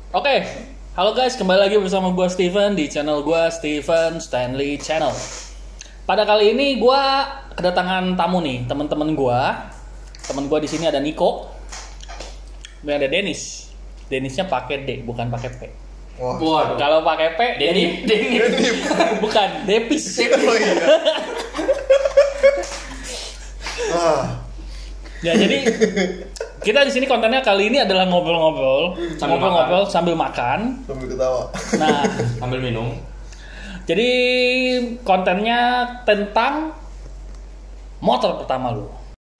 Oke, halo guys, kembali lagi bersama gue Steven di channel gue Steven Stanley Channel. Pada kali ini gue kedatangan tamu nih, teman-teman gue. Teman gue di sini ada Niko, dan ada Dennis. Dennisnya pakai D, bukan pakai P. Wah, kalau pakai P, Denny. Bukan, Depis. Oh, iya. Ya jadi kita di sini kontennya kali ini adalah ngobrol-ngobrol sambil makan, sambil ketawa. Nah, sambil minum. Jadi kontennya tentang motor pertama lu.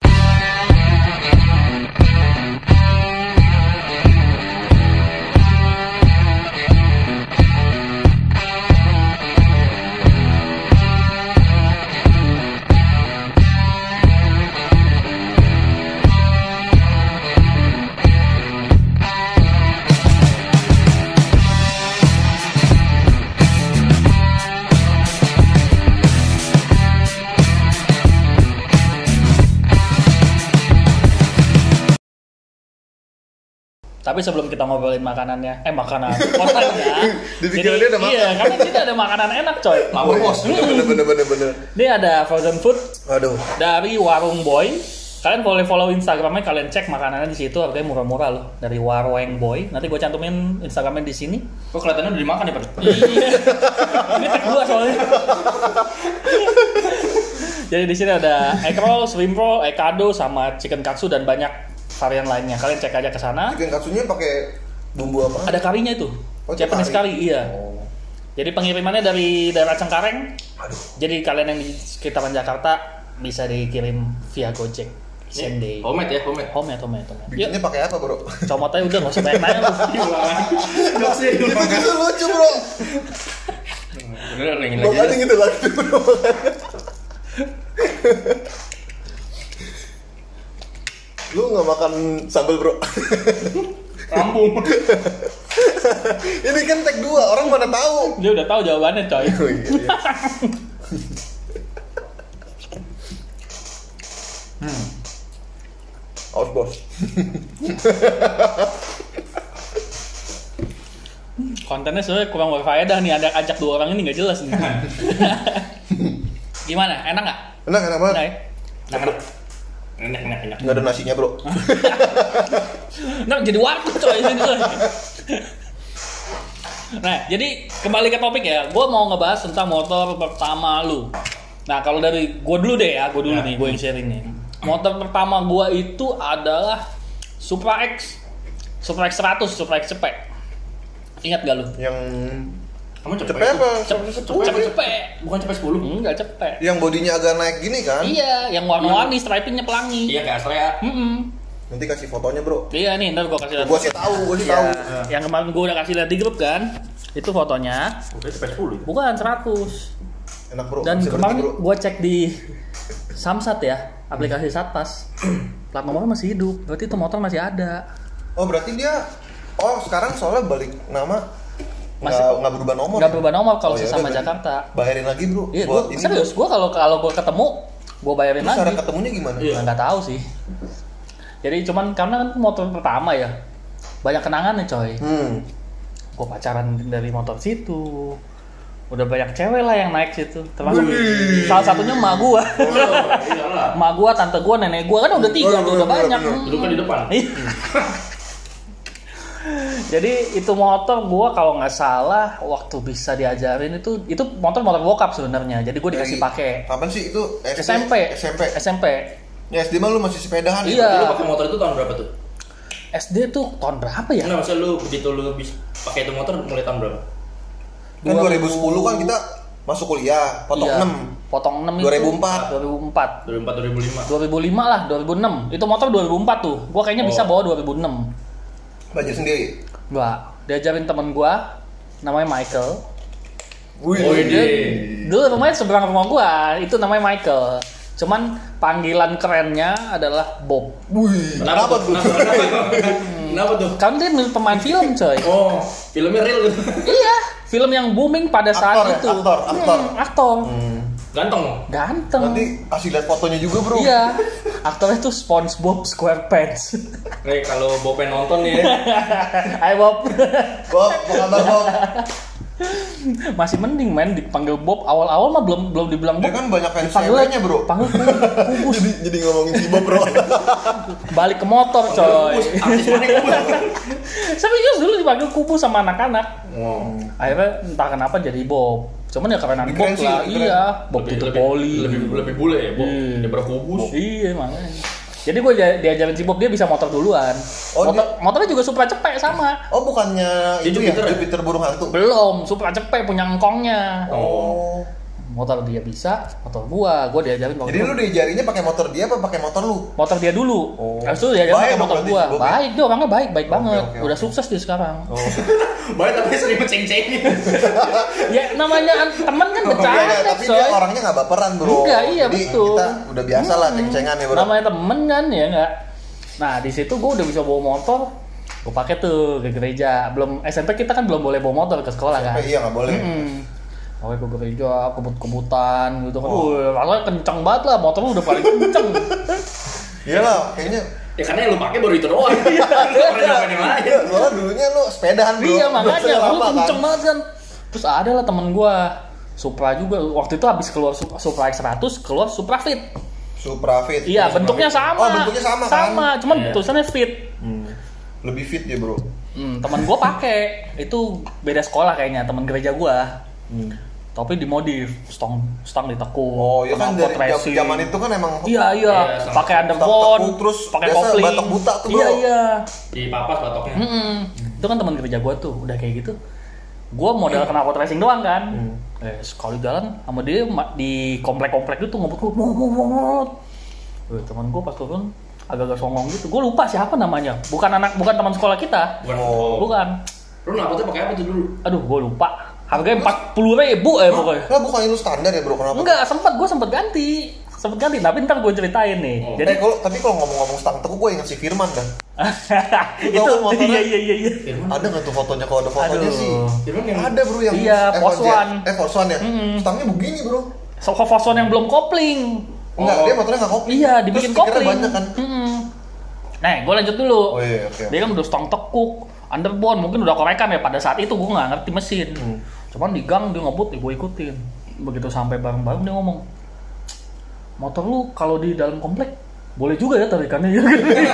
Tapi sebelum kita ngobrolin kontennya. Dipikirin dia ada makan. Iya, karena di sini ada makanan enak, coy. Power bos. Bener. Ini ada frozen food Aduh. dari Warung Boy. Kalian boleh follow Instagramnya, kalian cek makanannya di situ, harganya murah-murah loh. Dari Warung Boy. Nanti gue cantumin Instagramnya di sini. Kok kelihatannya udah dimakan ya, Pak? Iya. Ini tag gua soalnya. Jadi di sini ada egg roll, shrimp roll, ekado, sama chicken katsu dan banyak varian lainnya. Kalian cek aja ke sana. Chicken katsunya pakai bumbu apa? Ada karinya itu. Oh, Japanese kari. curry, iya. Oh. Jadi pengirimannya dari daerah Cengkareng. Aduh. Jadi kalian yang di sekitaran Jakarta bisa dikirim via Gojek. Same day. Homemade ya, homemade. Homemade. Bikinnya pakai apa, Bro? Comot aja udah, nggak usah banyak nanya lu. Itu lucu, Bro. Bener lagi Bro, ada gitu lagi, Bro. Lu nggak makan sambal, Bro? Rampung. Ini kan tag 2, orang mana tahu. Dia udah tahu jawabannya, coy. Oh, iya. Aus, bos. Kontennya sebenarnya kurang berfaedah nih, ada ajak dua orang ini nggak jelas nih. Gimana? Enak nggak? Enak banget. Enak ya? Enak. Nggak ada nasinya, Bro. Nah, jadi warteg coy sini coy. Nah, jadi kembali ke topik ya. Gue mau ngebahas tentang motor pertama lu. Nah, kalau dari gue dulu deh ya, gue dulu nih, gue yang sharing nih. Motor pertama gue itu adalah Supra X 100, Supra X cepet. Ingat gak lu? Yang Kamu cepet apa? Cepet. Bukan cepet 10. Enggak cepet. Yang bodinya agak naik gini kan? Iya, yang warna-warni, stripingnya pelangi. Iya, kayak Astrea. Nanti kasih fotonya, Bro. Iya nih, ntar gue kasih lihat. Gua sih tahu. Iya, yang kemarin gue udah kasih lihat di grup kan. Itu fotonya. Udah cepet 10. Bukan 100. Enak, Bro. Dan Bisa kemarin berhenti, Bro. gue cek di Samsat ya, aplikasi Satpas. Plat nomornya masih hidup. Berarti itu motor masih ada. Oh, berarti dia sekarang soalnya balik nama nggak berubah nomor. Nggak berubah nomor kalau ya sesama udah, Jakarta. Bayarin lagi, Bro. Iya, Buat gue serius. Gue kalau gue ketemu, gue bayarin Terus cara lagi. ketemunya gimana? Nah, nggak tahu sih. Jadi cuman karena kan motor pertama ya, banyak kenangannya coy. Gue pacaran dari motor situ. Udah banyak cewek lah yang naik situ. Termasuk salah satunya emak gue. Iyalah. Emak gue, tante gue, nenek gue kan udah 3 tuh, udah banyak. Dulu kan di depan. Jadi itu motor gue kalau nggak salah waktu bisa diajarin itu motor bokap sebenarnya. Jadi gue dikasih pakai. Kapan sih itu? SMP. Ya SD mah lu masih sepedahan Iya. Lu pakai motor itu tahun berapa tuh? SD tuh tahun berapa ya? Enggak, maksudnya lu begitu lu bisa pakai itu motor mulai tahun berapa? Kan 2010 kan kita masuk kuliah, potong Iya, 6. Potong 6 itu 2004. 2004 2005. 2005 lah, 2006. Itu motor 2004 tuh. Gua kayaknya bisa bawa 2006. Belajar sendiri. Enggak, diajarin temen gua namanya Michael. Wih. Oh, Dia, dulu rumahnya seberang rumah gua, itu namanya Michael. Cuman panggilan kerennya adalah Bob. Wih. Kenapa tuh? Kenapa tuh? Kan dia pemain film coy. Oh, filmnya real gitu. Iya, film yang booming pada saat Aktor ya? itu. Aktor. Aktor. Ganteng. Ganteng. Nanti kasih lihat fotonya juga, Bro. Iya. Aktornya tuh SpongeBob SquarePants. Nih kalau Bopen nonton nih ya. Hai Bob. Bob, apa kabar Bob? Masih mending men dipanggil Bob. Awal-awal mah belum dibilang Dia Bob. kan banyak fans Dipanggil ceweknya bro. Panggil Kubus. jadi ngomongin si Bob bro. Balik ke motor coy. Artis mana Kubus? Serius dulu dipanggil Kubus sama anak-anak. Oh. Akhirnya entah kenapa jadi Bob. Cuman ya kerenan Lebih Bob keren sih, lah. lebih keren. Iya, Bob itu poli. Lebih bule ya, Bob. Iya. Daripada Kubus. Iya makanya. Jadi gue diajarin si Bob, dia bisa motor duluan. Oh, Motornya juga Supra cepek sama. Oh bukannya Si itu ya Jupiter ya? Jupiter burung hantu? Belum, Supra cepek punya engkongnya. Oh. Motor dia bisa, motor gua diajarin waktu Jadi itu. lu diajarinya pakai motor dia apa pakai motor lu? Motor dia dulu. Oh. Habis itu diajarin Baik pakai dong motor berarti gua. si Bob ya? Baik dia orangnya baik banget. oke, Udah oke. sukses dia sekarang. Oh. Baik tapi sering ceng-cengin. Ya namanya teman kan bercanda, Iya, tapi dia coy. orangnya nggak baperan bro. Enggak, iya, Jadi betul. kita udah biasa lah ceng-cengan ya bro. Namanya temen kan ya enggak. Nah, di situ gua udah bisa bawa motor. Gua pakai tuh ke gereja. Belum SMP kita kan belum boleh bawa motor ke sekolah kan. Iya nggak boleh. Oke ke gereja, kebut-kebutan gitu kan. Rasanya kenceng banget lah, motor lu udah paling kenceng. Iyalah, kayaknya. Ya karena yang lu pakai baru itu doang. Lu nggak pernah nyobain yang lain. Soalnya dulunya lu sepedahan bro. Iya Udah makanya, lama, lu kenceng banget kan. Terus ada lah temen gua, Supra juga. Waktu itu habis keluar Supra X100, keluar Supra Fit. Supra Fit. Iya, bentuknya sama. Oh bentuknya sama kan? Sama, cuman Iya. tulisannya Fit. Lebih fit ya bro. Temen gua pakai. Itu beda sekolah kayaknya, temen gereja gua. Tapi dimodif, stang ditekuk. Oh iya kan knalpot dari racing. zaman itu kan emang. Iya, Iya, pakai stang underbone, tekuk, terus pakai biasa kopling. batok buta tuh, bro. Iya. Di papas batoknya. Itu kan teman gereja gua tuh, udah kayak gitu. Gua modal knalpot racing doang kan. Sekali jalan sama dia di komplek-komplek itu ngebut. Teman gua pas turun agak-agak songong gitu. Gua lupa siapa namanya. Bukan teman sekolah kita. Bukan. Lu knalpotnya pakai apa tuh dulu? Aduh, gua lupa. Harganya 40.000 pokoknya. Lah bukannya lu standar ya bro kenapa? Enggak, gue sempet ganti. Tapi ntar gue ceritain nih. Oh. Jadi Tapi kalau ngomong-ngomong stang tekuk gue ingat si Firman kan. itu kan motornya? iya. Firman. Ada nggak tuh fotonya? Kalau ada fotonya Aduh. sih. Firman yang Ada bro yang Iya, Force F1 One. Force One ya. Stangnya begini bro. Foson yang belum kopling. Enggak, dia motornya nggak kopling. Iya, dibikin Terus stikernya kopling. banyak kan. Nah, gue lanjut dulu. Oh iya, oke. Dia kan udah stang tekuk, underbone, mungkin udah korekan ya pada saat itu gue nggak ngerti mesin. Cuman di gang dia ngebut, gue ikutin. Begitu sampai bareng-bareng dia ngomong, motor lu kalau di dalam komplek boleh juga ya tarikannya ya.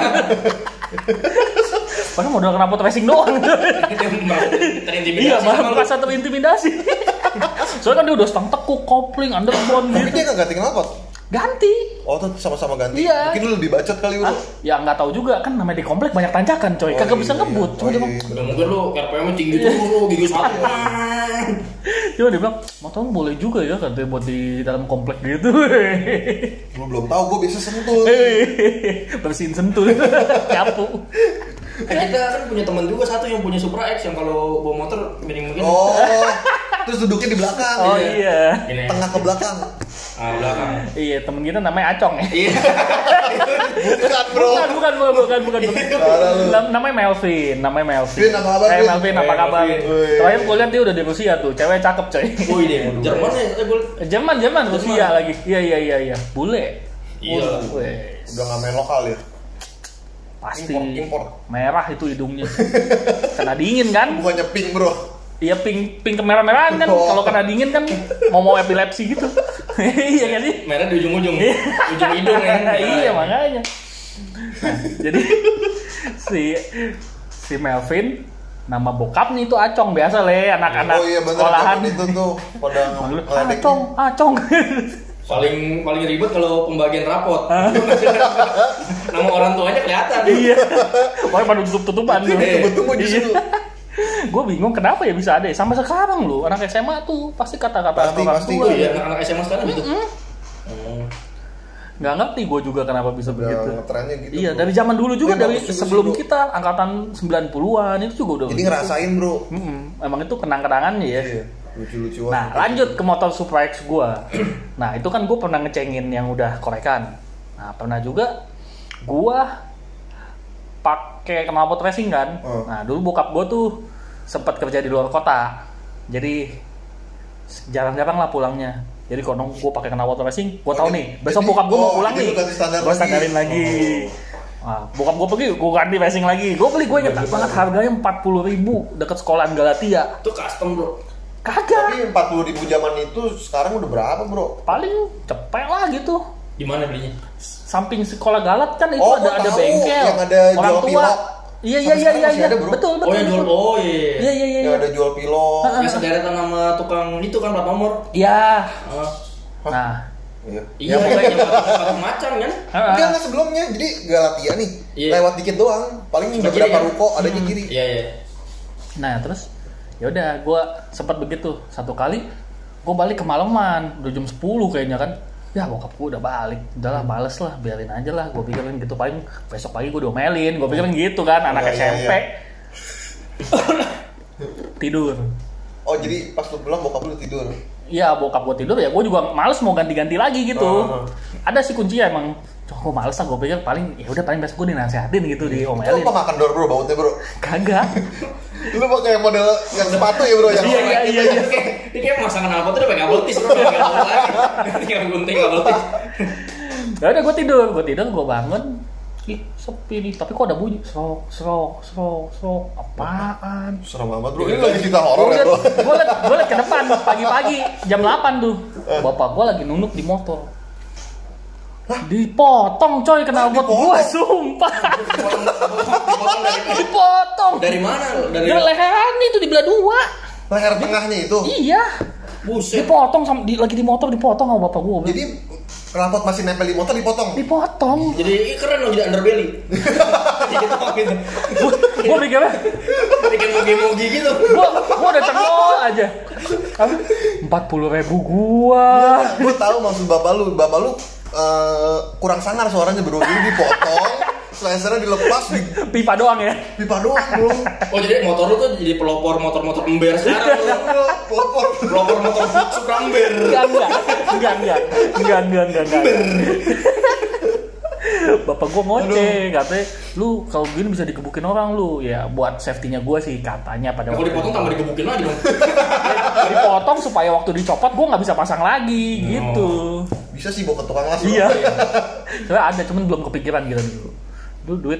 Padahal modal knalpot racing doang. Iya, malah merasa terintimidasi. Soalnya kan dia udah stang tekuk, kopling, underbone Tapi gitu. dia nggak ganti knalpot. Ganti. Oh tuh sama-sama ganti. Iya. Mungkin lu lebih bacot kali bro. Ya nggak tahu juga kan namanya di komplek banyak tanjakan coy. Kagak bisa ngebut. Cuma dia bilang, Udah mungkin lu RPM-nya tinggi tuh lu gigi satu. cuma dia bilang, motor lu boleh juga ya katanya buat di dalam komplek gitu. Lu belum tahu gue biasa sentul. Bersihin sentul. Nyapu. Kita kan punya teman juga satu yang punya Supra X yang kalau bawa motor miring-miring. Oh. Terus duduknya di belakang. Oh ya. iya. Gini. Tengah ke belakang. Belakang. Iya, temen kita namanya Acong ya. Iya. Bukan bro. Bukan. Namanya Melvin. Vin, apa kabar, Vin? Melvin, apa kabar? Melvin. Terakhir gue lihat dia udah di Rusia tuh. Cewek cakep coy. Oh ini Jerman ya, gue. Jerman Rusia lagi. Iya. Bule. Iya. Wes. Udah nggak main lokal ya. Pasti Import. merah itu hidungnya. Kena dingin kan? Bukannya pink bro. Iya pink kemerah-merahan kan. Oh. Kalau kena dingin kan mau epilepsi gitu. Iya kan sih? Merah di ujung-ujung. Ujung hidung ya. Iya makanya. Nah, jadi si Melvin nama bokapnya itu Acong biasa anak-anak Oh iya bener sekolahan. itu tuh pada ngeledeknya. Acong. Paling ribet kalau pembagian rapot. Nama orang tuanya kelihatan. Iya. Pokoknya pada tutup-tutupan tuh. Tunggu justru. Gue bingung kenapa ya bisa ada. Sampai sekarang lu anak SMA tuh pasti kata-kata orang Pasti. tua. Oh iya, anak-anak SMA sekarang gitu. Nggak ngerti gue juga kenapa bisa begitu. Ngetrennya gitu. Iya, bro. dari zaman dulu juga, Tapi dari bagus juga sebelum sih, bro. kita angkatan 90-an itu juga udah Jadi begitu. ngerasain bro. Emang itu kenang-kenangannya ya. Iya. Lucu-lucuan. Nah, lanjut ke motor Supra X gua. Nah, itu kan gue pernah ngecengin yang udah korekan. Nah, pernah juga gua pakai knalpot racing kan. Nah, dulu bokap gua tuh sempat kerja di luar kota. Jadi jarang-jarang lah pulangnya. Jadi kalau gue pakai knalpot racing, gue tahu nih besok jadi- bokap gue mau pulang jadi nih, lu ganti standar gue lagi. standarin lagi. Nah, bokap gue pergi, gue ganti racing lagi. Gue beli, gue inget banget harganya 40.000 deket sekolahan Galatia. Itu custom bro. Kagak, Tapi 40.000 zaman itu sekarang udah berapa bro? paling cepet lah gitu. Di mana belinya? Samping sekolah Galat kan itu Oh, ada gua tahu, bengkel. yang ada orang jual tua. pilok. Iya Sampai sekarang masih iya. ada, bro. Betul. Oh yang jual, betul. oh iya. Iya. Yang ada jual pilok. Yang sederetan sama tukang itu kan plat nomor. Iya. Ah. Nah, Iya. Iya, pokoknya macam-macam kan. Enggak sebelumnya, jadi Galatia nih, Iya. lewat dikit doang. Paling Sebelah beberapa kiri, kan? ruko ada di kiri. Iya. Nah terus ya udah gue sempat begitu satu kali gue balik kemalaman udah jam 10 kayaknya kan ya bokap gue udah balik udahlah males lah biarin aja lah gue pikirin gitu paling besok pagi gue diomelin gue pikirin gitu kan anak Iya, SMP tidur. Oh jadi pas lu pulang bokap lu tidur. Iya bokap gue tidur ya gue juga males mau ganti-ganti lagi gitu. Ada sih kuncinya emang gue males lah gue pikir paling ya udah paling besok gue dinasehatin gitu Itu diomelin. apa makan door bro, bautnya bro? Kagak. Lu pakai model yang sepatu ya bro? Yang Iya. Ini kayak masakan apa tuh udah pakai kabel tis bro, pakai kabel lagi. Tinggal gunting kabel tis. Ya udah gue tidur gue bangun. Ih sepi nih tapi kok ada bunyi serok apaan? serem amat bro, ini lagi cerita horor ya bro? Gue liat ke depan pagi-pagi jam 8 tuh bapak gue lagi nunduk di motor. Dipotong coy knalpot gue sumpah. Dipotong. Dari mana? Dari Dari leheran itu dibelah dua. Leher tengahnya itu? Iya. buset. Dipotong lagi di motor dipotong sama bapak gue. Jadi knalpot masih nempel di motor dipotong? Dipotong. Jadi keren dong jadi underbelly. Gitu gitu. Gue mikirnya Bikin mogi-mogi gitu. Gua udah cengol aja. 40.000 gua. Gue tahu maksud bapak lu kurang sangar suaranya bro, jadi dipotong, slicernya dilepas di Pipa doang ya. pipa doang bro. Oh jadi motor lu tuh jadi pelopor motor-motor ember sekarang. Pelopor. Pelopor motor Supra ember. Enggak. Bapak gua ngoceh, katanya lu kalau gini bisa dikebukin orang lu. Ya buat safety-nya gua sih katanya pada Kalau waktu dipotong itu. tambah dikebukin lagi dong. Dipotong supaya waktu dicopot gua nggak bisa pasang lagi gitu. Bisa sih bawa ke tukang las. Iya. Soalnya ada cuman belum kepikiran gitu dulu. Dulu duit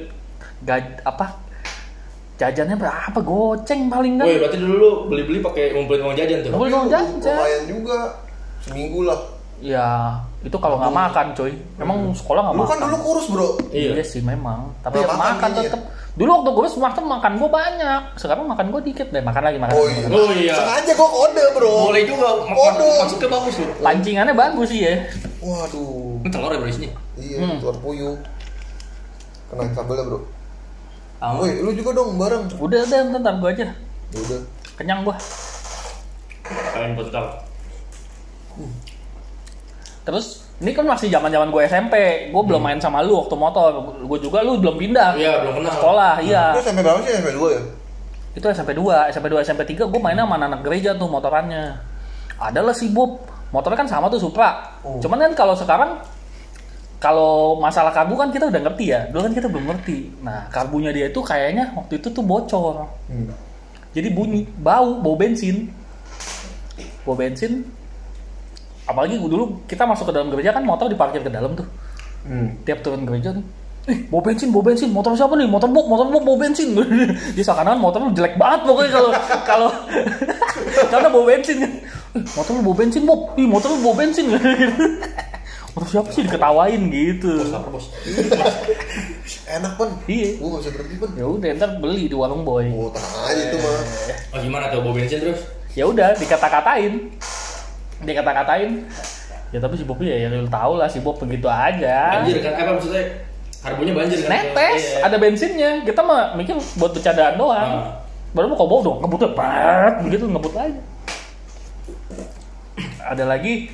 jajannya berapa? Goceng paling kan. Woi, berarti dulu lu beli-beli pakai ngumpulin uang jajan tuh. Ngumpulin uang jajan. Lumayan juga, seminggu lah. Ya, itu kalau nggak makan, coy. Emang sekolah nggak Lu makan. kan dulu kurus bro. Iya sih memang. Tapi Nggak ya makan makan dia. tetep. Dulu waktu gue semester makan gue banyak. Sekarang makan gue dikit deh. Makan lagi. Oh iya. Oh iya. Sengaja gua kode bro. Boleh juga. Waduh. Maksudnya bagus tuh. Pancingannya bagus sih ya. Waduh. Ini telur ya bro isinya. Iya, telur puyuh. Kena sambelnya bro. Tahu. Woi, lu juga dong bareng. Udah ntar gue aja. Ya udah. Kenyang gue. Kalian betul. Terus ini kan masih zaman gue SMP. Gue belum main sama lu waktu motor. Gue juga lu belum pindah. Iya, belum kenal. Sekolah, iya. Lu SMP berapa sih? SMP 2 ya? Itu SMP 2, SMP 3 gue mainnya sama anak gereja tuh motorannya. Adalah si Bob. Motornya kan sama tuh Supra. Cuman kan kalau sekarang kalau masalah karbu kan kita udah ngerti ya. Dulu kan kita belum ngerti. Nah, karbunya dia itu kayaknya waktu itu tuh bocor. Jadi bunyi, bau bensin. Bau bensin. Apalagi dulu kita masuk ke dalam gereja kan motor diparkir ke dalam tuh. Tiap turun gereja nih, bau bensin, motor siapa nih? Motor Bob bau bensin. Dia seakan-akan motor lu jelek banget pokoknya kalau karena bau bensin kan. Motor lu bau bensin, Bob. Ih, motor lu bau bensin. Motor siapa sih diketawain gitu. Apa bos? Enak pun. Iya. Gua gak bisa berhenti pun. Ya udah ntar beli di warung boy. Oh, tenang aja itu mah. Oh gimana tuh bau bensin terus? Ya udah dikata-katain. Ya tapi si Bob ya lu tau lah si Bob begitu aja. Banjir kan? Apa maksudnya? Harbunya banjir kan? Netes, Iya. ada bensinnya. Kita mah mikir buat bercandaan doang. Baru mau kobau dong, ngebutnya banget begitu ngebut aja. Ada lagi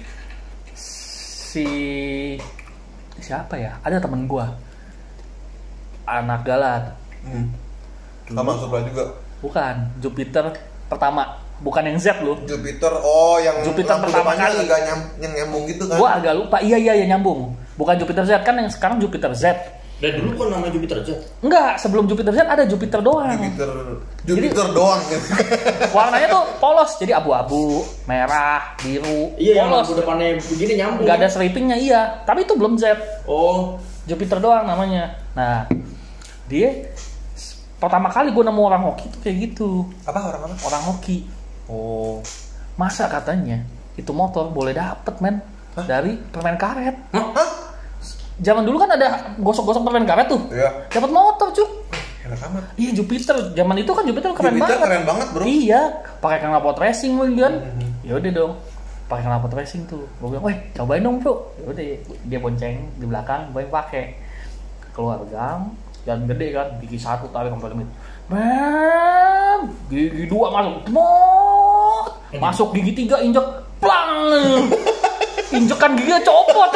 siapa ya? Ada temen gua. Anak Galat. Sama Supra juga. Bukan, Jupiter pertama. Bukan yang Z lu. Jupiter, oh yang Jupiter lampu pertama depannya kali. agak nyambung gitu kan. Gua agak lupa. Iya nyambung. Bukan Jupiter Z kan yang sekarang Jupiter Z. Dan dulu kan namanya Jupiter Jet. Enggak, sebelum Jupiter Jet ada Jupiter doang. Jupiter doang. Warnanya tuh polos, jadi abu-abu, merah, biru, Iya, yang polos. lampu depannya begini nyambung. Nggak ada stripingnya, iya. Tapi itu belum Z. Oh, Jupiter doang namanya. Nah, dia pertama kali gue nemu orang hoki tuh kayak gitu. Apa orang apa? Orang hoki. Oh, masa katanya itu motor boleh dapet men dari permen karet. Hah? Zaman dulu kan ada gosok-gosok permen karet tuh. Iya. Dapat motor cuk. Enak amat. Iya Jupiter. Zaman itu kan Jupiter keren Jupiter banget. keren banget, bro. Iya, pakai knalpot racing kan. Ya udah dong. Pakai knalpot racing tuh. Gue bilang, "Weh, cobain dong, Bro." Ya udah, dia bonceng di belakang, gue yang pakai. Keluar gang, jalan gede kan, gigi satu tarik sampai limit. Bam! Gigi dua masuk. Temot! Masuk gigi tiga injek plang. Injekan giginya copot.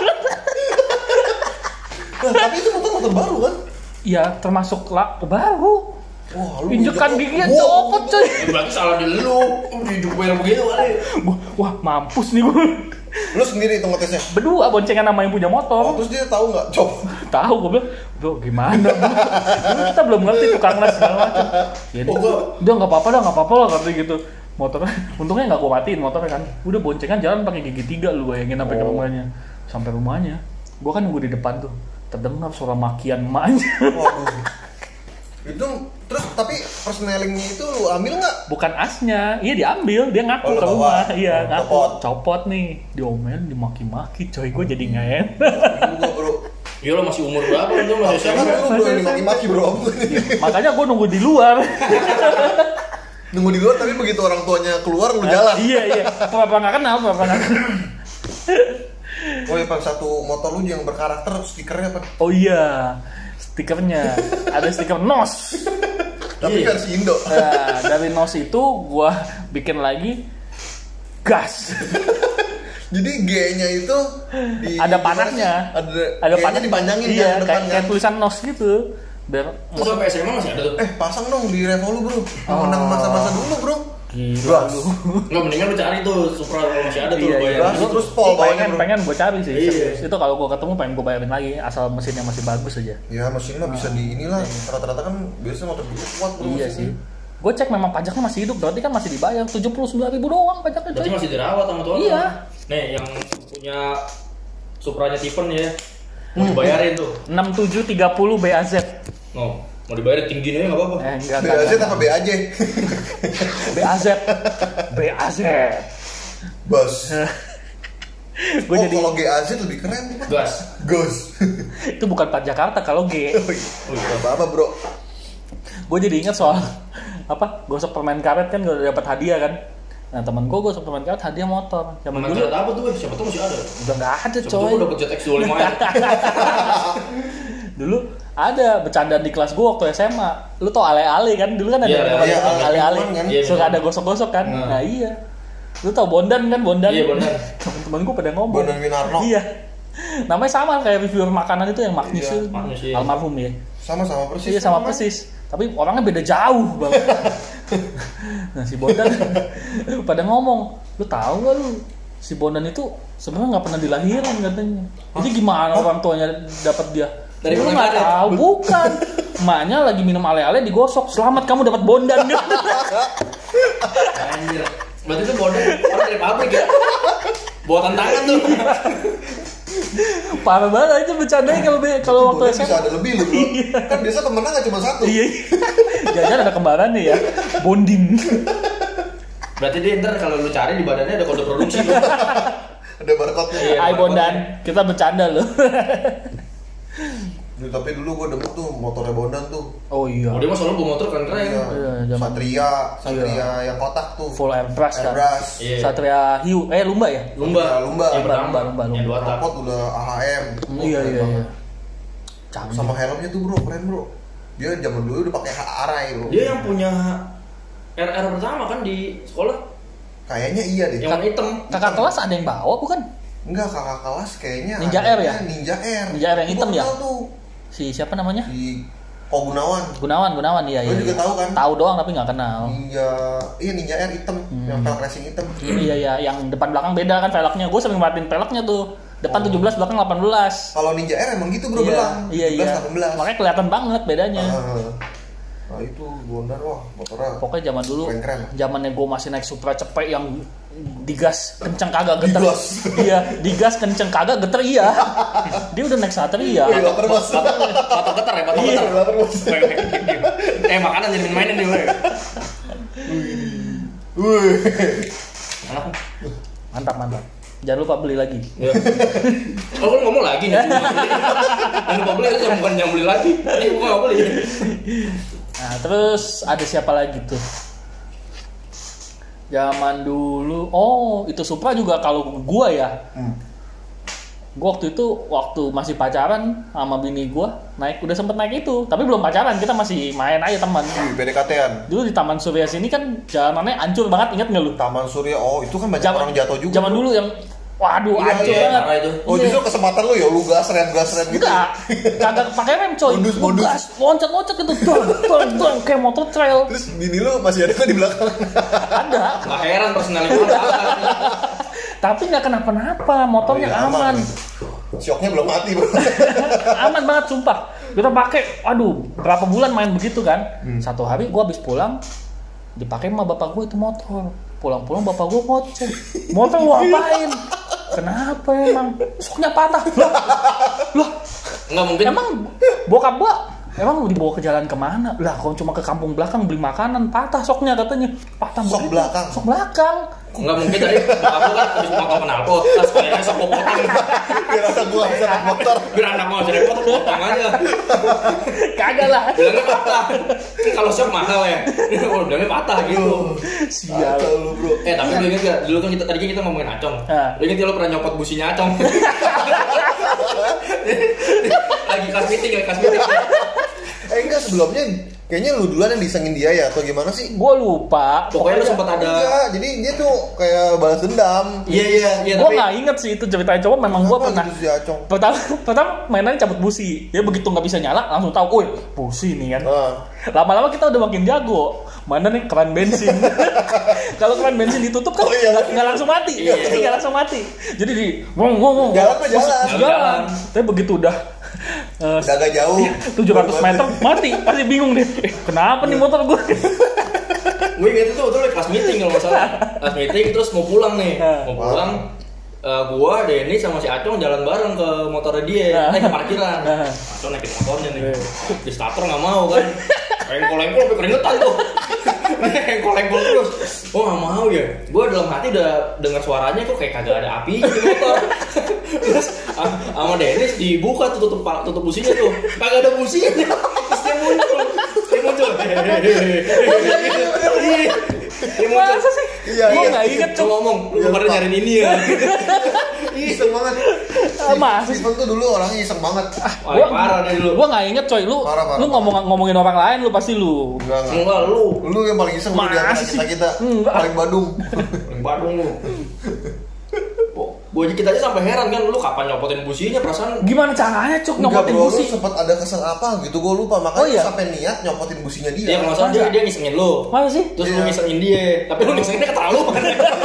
Nah, tapi itu motor baru kan? Iya, termasuk baru. Wah, lu Injekan injek- giginya Wow. copot coy. ya berarti salah di lu. Dijupuin begitu kali. Wah, mampus nih gue. Lu sendiri itu ngetesnya. Berdua boncengan sama yang punya Oh, motor. terus dia tahu nggak? Cop. Tahu gue bilang, "Bro, gimana?" Dulu kita belum ngerti tukang les segala macam. Jadi, udah nggak apa-apa lah katanya gitu. Motornya, untungnya nggak gue matiin motornya kan. Udah boncengan jalan pakai gigi tiga lu bayangin sampai ke rumahnya. Sampai rumahnya, gue kan nunggu di depan tuh. Terdengar suara makian emaknya. Waduh. Itu terus tapi persnelingnya itu lu ambil nggak? Bukan asnya, iya diambil, dia ngaku Oh, lu ke bawa. rumah, iya Oh, ngaku, copot. copot nih, diomelin, dimaki-maki, coy gue jadi nggak enak. Juga, bro. Ya lo masih umur berapa itu masih Harusnya kan SMA. lu bro yang dimaki-maki, bro. Makanya gue nunggu di luar. Nunggu di luar tapi begitu orang tuanya keluar lu jalan. Iya, pura-pura nggak kenal. Oh ya, Pak, satu motor lu yang berkarakter stikernya apa? Oh iya, stikernya ada stiker NOS. Tapi Iya. versi Indo. Nah, dari NOS itu gue bikin lagi gas. Jadi G-nya itu Ada panahnya. Ada panah G-nya dipanjangin iya, yang depan kayak kan. tulisan NOS gitu. Biar Terus sampai SMA masih ada tuh. Pasang dong di Revolu, bro. Menang masa-masa dulu, bro. gila Gas. lu. Nggak, mendingan lu cari tuh Supra kalau masih ada tuh Iya, bayar. Gas terus pol bawahnya, bro. pengen gue cari sih. Iya. Serius. Itu kalau gue ketemu pengen gue bayarin lagi asal mesinnya masih bagus aja. Ya mesin mah bisa di inilah. Rata-rata kan biasanya motor gitu kuat, bro. Iya mesinnya. sih. Gue cek memang pajaknya masih hidup, berarti kan masih dibayar 79.000 doang pajaknya Berarti coy. masih dirawat sama tuan. Iya. Nih yang punya Supranya Tipen ya. Mau dibayarin tuh. 6730 BAZ. No, mau dibayarin tingginya nggak apa-apa. Enggak. BAZ apa BAJ? BAZ. BAZ. Bos. Gue Oh, jadi kalau GAZ lebih keren. Gas. Gus. itu bukan Pak Jakarta kalau G. Gak apa-apa, bro. Gue jadi ingat soal apa gosok permen karet kan gue dapat hadiah kan. Nah temen gue gosok permen karet hadiah motor. Zaman Mana dulu ternyata apa tuh? Siapa tuh masih ada. udah nggak ada Siapa tuh coy. gue dapet Jet X25 ya. Dulu ada bercandaan di kelas gue waktu SMA. Lu tau ale-ale kan? Dulu kan ada Iya, namanya iya, ale-ale. kan? Iya, Suka bener. ada gosok-gosok kan? Hmm. Nah iya. Lu tau Bondan kan? Bondan. Iya, Bondan. Temen-temen gue pada ngomong. Bondan Winarno. Iya. Namanya sama kayak reviewer makanan itu yang Magnus Iya, itu. Magnus, iya. Almarhum ya. Sama-sama persis. Iya sama persis. Tapi orangnya beda jauh banget. Nah si Bondan pada ngomong, lu tahu nggak lu si Bondan itu sebenarnya nggak pernah dilahirin katanya. Jadi gimana orang tuanya dapat dia? Dari Lu permen nggak karet. tahu, bukan. Emaknya lagi minum ale-ale digosok. Selamat kamu dapat Bondan. Anjir. Berarti itu bodoh orang dari pabrik ya. Buatan tangan tuh. Parah banget aja bercandanya kalau waktu Bondan SMA. bisa ada lebih loh, bro. Kan biasa pemenangnya cuma satu. Iya. Jangan ada kembarannya ya. Bonding. Berarti dia ntar kalau lu cari di badannya ada kode produksi. Ada barcode-nya. Iya. Hai Bondan, kita bercanda loh. Duh, tapi dulu gue demen tuh motornya Bondan tuh. Oh iya. Oh dia mah selalu bawa motor kan keren. Iya. Iya, zaman- Satria yang kotak tuh. Full airbrush kan. Airbrush. Iya. Satria Hiu, lumba ya? Lumba. Lumba. Yang pertama. Lumba. Yang dua tak. Rapot udah AHM. Iya Keren iya banget. iya. Canggih. Sama helmnya tuh bro, keren bro. Dia zaman dulu udah pakai Arai bro. Dia yang punya RR pertama kan di sekolah. Kayaknya iya deh. Yang warna hitam. Kakak kelas ada yang bawa bukan? Enggak, kakak kelas kayaknya Ninja adanya R ya? Ninja R. Ninja R yang hitam Gua ya? kenal tuh Si siapa namanya? di Gunawan. Gunawan iya Lu iya. juga iya. tahu kan? Tahu doang tapi nggak kenal. Ninja R hitam, yang velg racing hitam. Iya iya yang depan belakang beda kan velgnya. Gue sering matiin velgnya tuh. Depan 17, belakang 18. Kalau Ninja R emang gitu bro, belang. Iya. 18. Makanya kelihatan banget bedanya. Nah itu Bondar wah motornya. Pokoknya zaman dulu, keren. zamannya gue masih naik Supra cepet yang digas kenceng kagak geter. Digas. Iya, digas kenceng kagak geter iya. Dia udah naik Satria. Wih, lapar bos. Batok getar ya, batok Iya, getar. lapar bos. Makanan jadi mainin nih, weh. Wih. Mantap. Jangan lupa beli lagi. Ya. Oh, lu ngomong lagi nih. Jangan lupa beli, itu bukan yang beli lagi. Ini gua nggak beli. Nah, terus ada siapa lagi tuh? Zaman dulu, itu Supra juga kalau gua ya. Gua waktu masih pacaran sama bini gua, udah sempet naik itu, tapi belum pacaran, kita masih main aja teman. PDKT-an. Dulu di Taman Surya sini kan jalanannya hancur banget, inget nggak lu? Taman Surya, itu kan banyak orang jatuh juga. Zaman dulu yang waduh, hancur iya, banget. parah itu. Oh, justru kesempatan lu ya, lu gasren gitu. Enggak, kagak pakai rem coy. Modus. Gas, loncat gitu, dong, kayak motor trail. Terus bini lu masih ada kan di belakang? Ada, Nggak heran personalnya. tapi nggak kenapa-napa, motornya iya, aman. Syoknya belum mati bro. Aman banget sumpah. Kita pakai, berapa bulan main begitu kan. Satu hari gua habis pulang, dipakai sama bapak gua itu motor. Pulang-pulang bapak gua ngoceh. Motor lu apain? Kenapa emang? Soknya patah. Lah, Nggak mungkin. emang bokap gua emang dibawa ke jalan kemana? Lah, kalau cuma ke kampung belakang beli makanan, patah soknya katanya. Patah Sok begitu. belakang. Sok belakang. Nggak mungkin tadi aku kan habis potong knalpot, terus kayaknya sok potong. Biar anak gua bisa naik motor. Biar anak gua bisa repot, potong aja. Kagak lah. Bilangnya patah. Kalau sok mahal ya. Kalau bilangnya patah gitu. Sial. Kacau lu bro. Tapi lu inget gak? Dulu kan tadi kita ngomongin Acong. Lu inget gak lu pernah nyopot businya Acong? Lagi kelas meeting. Enggak, sebelumnya kayaknya lu duluan yang disengin dia ya atau gimana sih? Gua lupa. Pokoknya lu sempat ada. Enggak, jadi dia tuh kayak balas dendam. Iya. Gua Tapi nggak inget sih itu ceritanya, coba memang gua Apa pernah. gitu si Acong? Pertama mainannya cabut busi. Dia begitu nggak bisa nyala langsung tahu, "Woi, busi nih kan." Ah. Lama-lama kita udah makin jago. Mana nih keran bensin. Kalau keran bensin ditutup kan Oh, iya. nggak langsung mati. Nggak langsung mati. Jadi di ngomong. Jalan mah jalan. Jalan. Tapi begitu udah Udah agak jauh. 700 meter mati. Pasti bingung deh. Kenapa nih motor gue? gue inget itu betul kelas meeting kalau nggak salah. Kelas meeting terus mau pulang nih. Mau pulang. Gua, Denny sama si Acong jalan bareng ke motornya dia, ke parkiran. Acong naikin motornya nih. Di starter nggak mau kan. Engkol-engkol sampai keringetan tuh. Engkol-engkol terus. Oh nggak mau ya. Gua dalam hati udah dengar suaranya kok kayak kagak ada api di motor. Terus sama Dennis dibuka tuh tutup businya tuh. Kagak ada businya. Terus dia muncul. Dia muncul. Masa sih? Iya, Gua iya. nggak inget Coba ngomong, lu pada nyariin ini ya. Iseng banget. Masa sih? Steven tuh dulu orangnya iseng banget. Wah, parah deh dulu. Gua nggak inget coy, lu Parah. lu ngomongin orang lain lu pasti lu. Enggak. Lu Lu yang paling iseng lu di antara Masa sih? kita. Enggak. Paling badung. Badung lu. Gue kita aja sampai heran kan, lu kapan nyopotin businya perasaan. Gimana caranya cuk Enggak nyopotin bro, busi? lu sempet ada kesel apa gitu, gue lupa. Makanya Oh, iya? sampai niat nyopotin businya Iya, dia. kalau nggak salah dia ngisengin lu. Masa sih? Terus lu Iya. ngisengin dia, tapi lu ngisenginnya keterlaluan.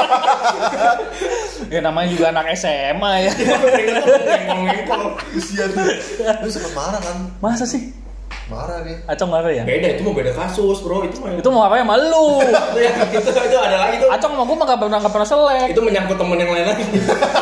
Ya namanya juga anak SMA ya. Ngengkol. Kesian tuh. Lu sempet marah kan? Masa sih? Marah dia. Acong marah ya? Beda, itu mau beda kasus bro, itu mah. Itu mau apa ya malu? itu ada lagi tuh. Acong sama gue mah gak pernah selek. Itu menyangkut temen yang lain lagi.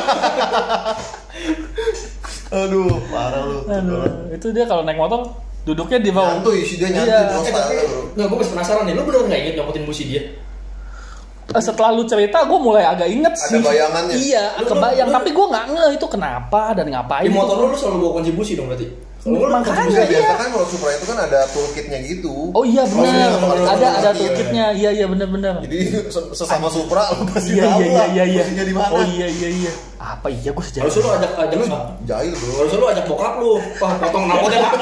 Aduh, parah lu. Aduh, itu dia kalau naik motor duduknya di bawah. Nyantuy sih dia nyantuy Iya. bro, style bro. Nggak, gue masih penasaran nih, lu bener nggak inget nyopotin busi dia? Setelah lu cerita gue mulai agak inget Ada sih. bayangannya. Iya, Lu- kebayang. lu- Tapi gue nggak ngeh itu kenapa dan ngapain. Di motor itu. lu selalu bawa kunci busi dong berarti? Makanya Bisa iya. biasa kan kalau Supra itu kan ada toolkitnya gitu. Oh iya benar. iya, Ada iya. toolkitnya. Iya benar. Jadi sesama Supra lu pasti Iya tahu lah iya. posisinya di mana. Oh iya. Apa iya gue sejauh. Harusnya lu ajak Lu jahil bro. Harusnya lu ajak bokap lu. Wah, potong knalpotnya Pak.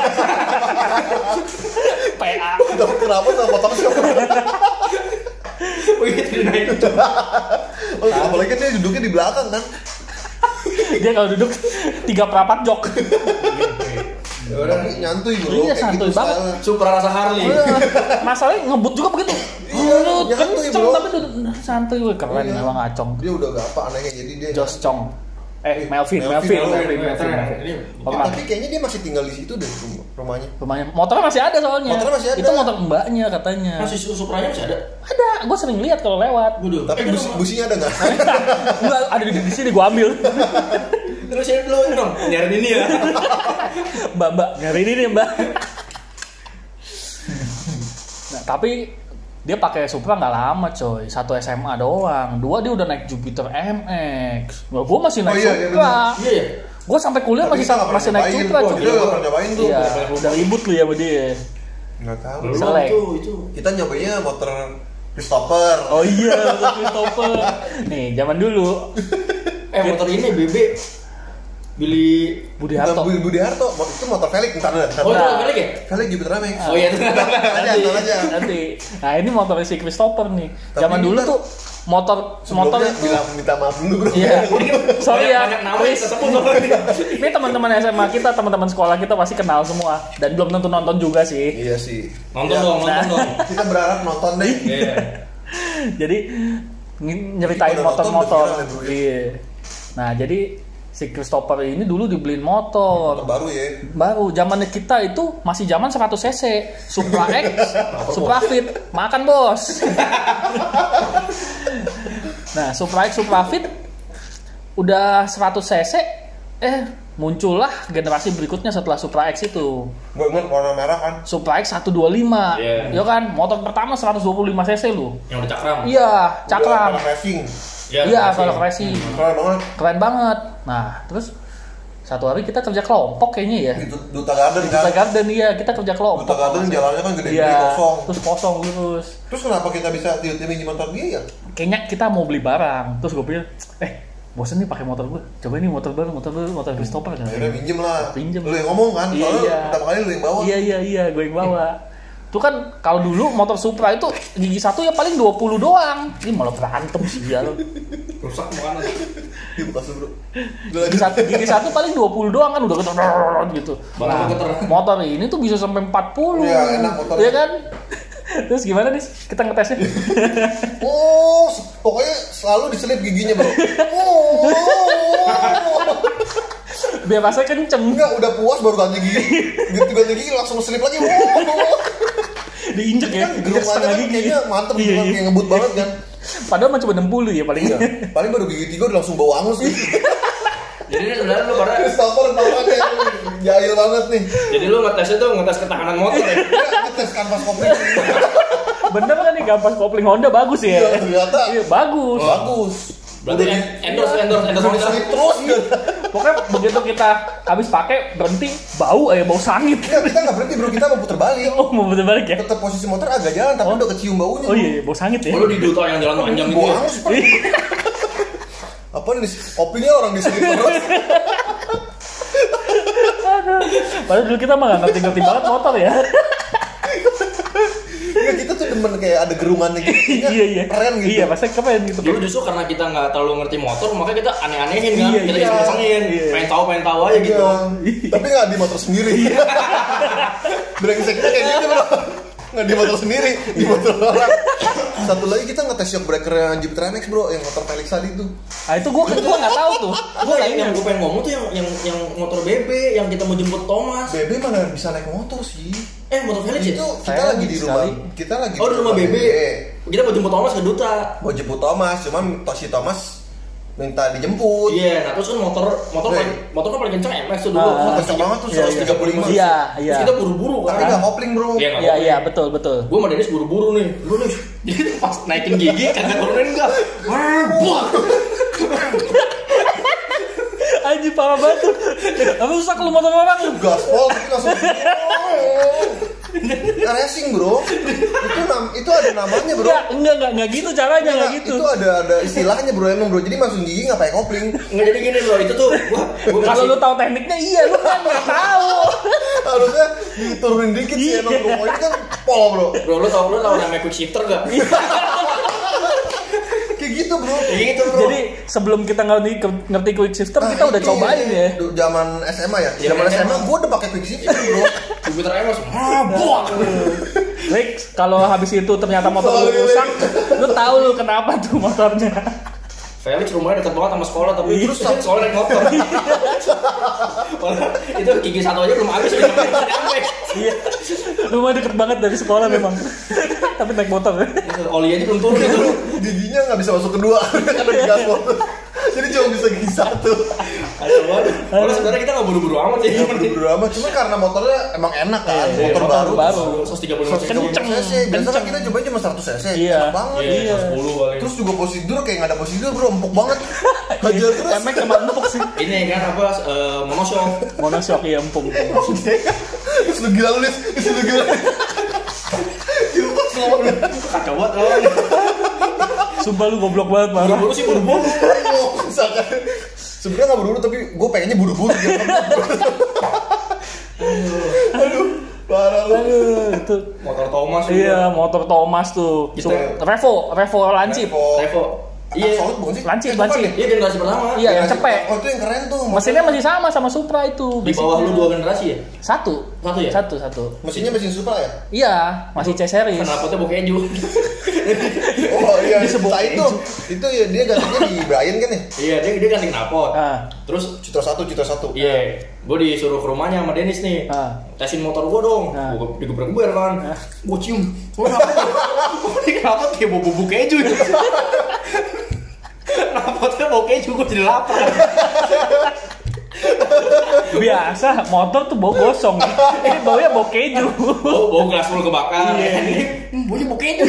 PA. Tahu kenapa sama potong siapa? Begitu dinaik. Oh, apalagi kan dia duduknya di belakang kan. Dia kalau duduk 3/4 jok. Tapi nyantuy bro. Iya, kayak santuy gitu banget. style. Supra rasa Harley. Masalahnya ngebut juga begitu. Iya, nyantuy, Kenceng bro. tapi duduk santuy gue keren Iya. memang Acong. Dia udah gak apa anehnya jadi dia Jos Cong. Melvin. Ini Hormat. Tapi kayaknya dia masih tinggal di situ deh rumahnya. Motornya masih ada soalnya. Motornya masih ada. Itu motor mbaknya katanya. masih Supranya masih ada. Ada, gue sering lihat kalau lewat. Waduh. Tapi businya ada nggak? Enggak, ada di sini gue ambil. Terus ya dulu dong, nyariin ini ya. Mbak, nyari ini nih mbak. Nah, tapi dia pakai Supra nggak lama coy, 1 SMA doang, 2 dia udah naik Jupiter MX. Nah, gue masih naik Supra. Iya ya. Gue sampai kuliah Tapi masih naik Supra coy. Kita nggak pernah nyobain tuh. Iya, udah ribut lu ya sama dia. Nggak tahu. Belum Selek. itu. Kita nyobainnya motor Christopher. Oh iya, motor Christopher. Nih, zaman dulu. Motor ini BB Billy Budi Harto. Budi Harto. Itu motor Felix. Ntar Oh, itu Nah. balik ya? Felix Jupiter MX. Oh iya itu. Nanti. Nah, ini motor si Christopher nih. Tapi Zaman dulu ntar- tuh motor Sebelumnya itu bilang minta maaf dulu bro. iya. Sorry ya, Banyak nama Chris. kita sebut sama dia. Ini teman-teman SMA kita, teman-teman sekolah kita pasti kenal semua dan belum tentu nonton juga sih. Iya sih. Nonton Ya, dong. Kita berharap nonton deh. Iya. Jadi nyeritain Itu pada nonton motor-motor. udah viral ya, bro, ya? Iya. Nah, jadi si Christopher ini dulu dibeliin motor. Baru ya. Baru zamannya kita itu masih zaman 100 cc, Supra X, Supra Fit, makan bos. Nah, Supra X, Supra Fit udah 100 cc, muncullah generasi berikutnya setelah Supra X itu. Gue ingat warna merah kan. Supra X 125, Iya. ya kan? Motor pertama 125 cc lu. Yang udah cakram. Iya, cakram. Udah racing. Iya, kalau racing. Keren banget. Keren banget. Nah, terus satu hari kita kerja kelompok kayaknya ya. Di Duta Garden Duta kan. Garden iya, kita kerja kelompok. Duta Garden jalannya kan gede-gede Iya, kosong. terus kosong terus. Terus kenapa kita bisa tiba-tiba minjem motor dia ya? Kayaknya kita mau beli barang. Terus gue pikir, bosen nih pakai motor gue. Coba ini motor baru, motor Christopher kan. Akhirnya minjem lah. Pinjem. Lu yang ngomong kan, soalnya Iya. pertama kali lu yang bawa. Iya, gue yang bawa. Itu kan kalau dulu motor Supra itu gigi satu ya paling 20 doang. Ini malah berantem sih ya lo. Rusak makanan. Di bekas lu bro. Gigi satu paling 20 doang kan udah gitu. Bang, geter. Motor ini tuh bisa sampai 40. Iya, enak motornya. Iya kan? Terus gimana nih kita ngetesnya? Oh, pokoknya selalu diselip giginya bro. Oh. Biar rasanya kenceng. Enggak, udah puas baru ganti gigi. Ganti gigi langsung selip lagi. Oh. Diinjek ya, Kan injek setengah gerungannya kan gigi. kayaknya mantep Iya, gitu kan, iya. kayak ngebut banget kan. Padahal mah cuma 60 ya paling ya. Paling baru gigi 3 udah langsung bau angus gitu. Jadi ini sebenarnya lu pada Christopher tampaknya jahil banget nih. jadi lu ngetesnya tuh ngetes ketahanan motor ya. Dia tes kanvas kopling. Bener kan nih gampas kopling Honda bagus ya? Iya, ternyata. Iya, bagus. Bagus. Berarti endorse Udah kita. selip terus kan. Pokoknya begitu kita habis pakai berhenti bau bau sangit. Enggak, kita nggak berhenti bro, kita mau puter balik. Oh, mau putar balik ya? Tetap posisi motor agak jalan, tapi udah kecium baunya. Oh bro. iya, bau sangit ya. Oh, lu di Duta yang jalan panjang gitu Bau ya. angus Pak. Apa nih? Opini orang di sini terus. Padahal dulu kita mah nggak ngerti-ngerti banget motor ya. Enggak, kita tuh demen kayak ada gerungannya gitu. Kayaknya Iya. Keren gitu. Iya, pasti keren gitu. Dulu justru karena kita nggak terlalu ngerti motor, makanya kita aneh-anehin kan. Iya, Kita iya. iseng-isengin. Iya. Pengen tahu aja gitu. Iya. Tapi nggak di motor sendiri. Brengseknya kayak gitu bro. Nggak di motor sendiri, di motor orang. Satu lagi kita ngetes shock breaker yang Jupiter MX bro, yang motor Felix tadi tuh. Nah itu gue nggak tahu tuh. Gue Enggak, nanya. yang gue pengen ngomong tuh yang motor BB yang kita mau jemput Thomas. BB mana bisa naik motor sih? Motor Felix ya? Itu kita Felix lagi di rumah. kali. Kita lagi Oh, di rumah BB. Kita mau jemput Thomas ke Duta. Mau jemput Thomas, cuman si Thomas minta dijemput. Iya, nah terus kan motor kan paling kenceng MX tuh dulu. Ah, Kenceng banget tuh, Iya, 135. Iya, Terus iya. kita buru-buru Tapi kan. nggak kopling bro. Iya, nggak Iya, apa-apa. iya, betul, betul. Gue sama Dennis buru-buru nih. Lu nih. Jadi pas naikin gigi kagak turunin enggak. Buat. Anjir parah banget tuh. Apa susah kalau motor orang lu? Gaspol tapi langsung. Racing bro. Itu ada namanya bro. Enggak gitu caranya, enggak gitu. Itu ada istilahnya bro emang bro. Jadi masuk gigi nggak pakai kopling. Enggak jadi gini loh, itu tuh gua Kalau lu tahu tekniknya iya, lu kan nggak tahu. Harusnya diturunin dikit sih emang bro. Ini kan pol bro. Bro, lu tau namanya quick shifter enggak? Kayak gitu bro. Kayak gitu bro. Jadi sebelum kita ngerti quick shifter, kita udah itu cobain ya. Zaman SMA ya. Iya, Zaman SMA. SMA gue udah pakai quick shifter bro. Jupiter Emos. Buat. Lex, kalau habis itu ternyata motor lu rusak, lu tahu lu kenapa tuh motornya. Felix rumahnya dekat banget sama sekolah tapi terus sekolah naik motor. Itu gigi satu aja belum habis udah nyampe. Iya. Rumah deket banget dari sekolah memang. Tapi naik motor. Oli aja belum turun itu. Giginya nggak bisa masuk kedua karena digaspol. Jadi cuma bisa gigi satu. Kalau sebenarnya kita nggak buru-buru amat sih. Buru-buru amat, cuma karena motornya emang enak kan, motor baru. 130 Kenceng. Biasa kan kita cobain cuma 100 cc, Iya. enak banget. Iya, 10 paling. Terus juga prosedur kayak nggak ada prosedur bro, empuk banget. Hajar terus. Emek sama empuk sih. Ini kan apa monoshock. Monoshock ya empuk. Terus lu gila lu Lis, terus lu gila. Kacau banget lawan. Sumpah lu goblok banget parah. Buru-buru sih buru-buru. Sebenarnya nggak buru-buru tapi gue pengennya buru-buru gitu. Aduh, parah lu. Aduh, itu. Motor Thomas. Iya, motor Thomas tuh. Gitu. Revo lancip. Revo. Iya. Solid bukan sih? Lancip. Iya generasi pertama. Iya, yang cepet. Oh itu yang keren tuh. Mesinnya masih sama Supra itu. Di bawah lu 2 generasi ya? Satu ya? Satu. Mesinnya mesin Supra ya? Iya, masih C series. Knalpotnya bau keju. Oh iya, Disebut nah, itu ya dia gantinya di Brian kan ya? Iya, dia ganti knalpot. Ah. Terus Citra 1. iya, gue disuruh ke rumahnya sama Dennis nih. Tesin motor gue dong. Gue digeber-geber kan. Gue cium. Ini knalpot kayak bau bubuk keju. Knalpotnya bau keju, gue jadi lapar. Biasa motor tuh bau gosong. Ini baunya bau keju. Bau gelas full kebakar. Baunya bau keju.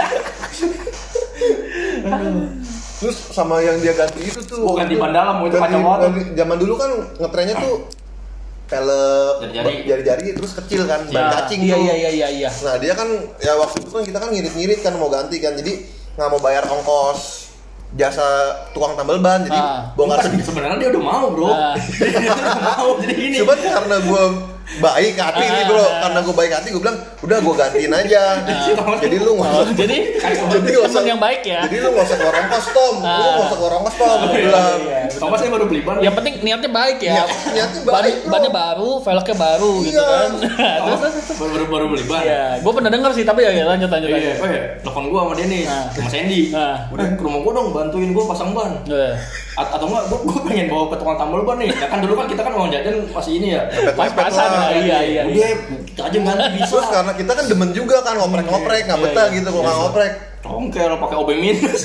Terus sama yang dia ganti itu tuh. Oh, ganti ban dalam, itu kacau banget. Zaman dulu kan ngetrennya tuh pelek jari-jari terus kecil kan, ban cacing tuh. Iya. Nah dia kan ya waktu itu kan kita kan ngirit-ngirit kan mau ganti kan, jadi nggak mau bayar ongkos jasa tukang tambal ban, jadi bongkar sendiri. Sebenarnya dia udah mau bro. Dia udah mau jadi ini. Cuman karena gue baik hati nih bro, karena gue baik hati gue bilang udah gue gantiin aja. Jadi lu nggak usah. Jadi teman yang baik ya. Jadi lu nggak usah keluar ongkos Tom, lu nggak usah keluar ongkos Tom. Gue bilang. Thomas ini baru beli ban. Yang penting niatnya baik ya. Niatnya baik bro. Bannya baru, velgnya baru gitu kan. Baru beli ban. Iya, gue pernah denger sih tapi ya lanjut. Oh iya, telepon gue sama Dennis, sama Sandy. Udah ke rumah gue dong, bantuin gue pasang ban. Atau enggak, gue pengen bawa ke tukang tambal ban nih. Ya kan dulu kan kita kan uang jajan masih ini ya. Pas-pasan. Iya. Udah, aja ganti bisa. Terus karena kita kan demen juga kan ngoprek-ngoprek, nggak betah gitu kalau nggak ngoprek. Congkel pakai obeng minus.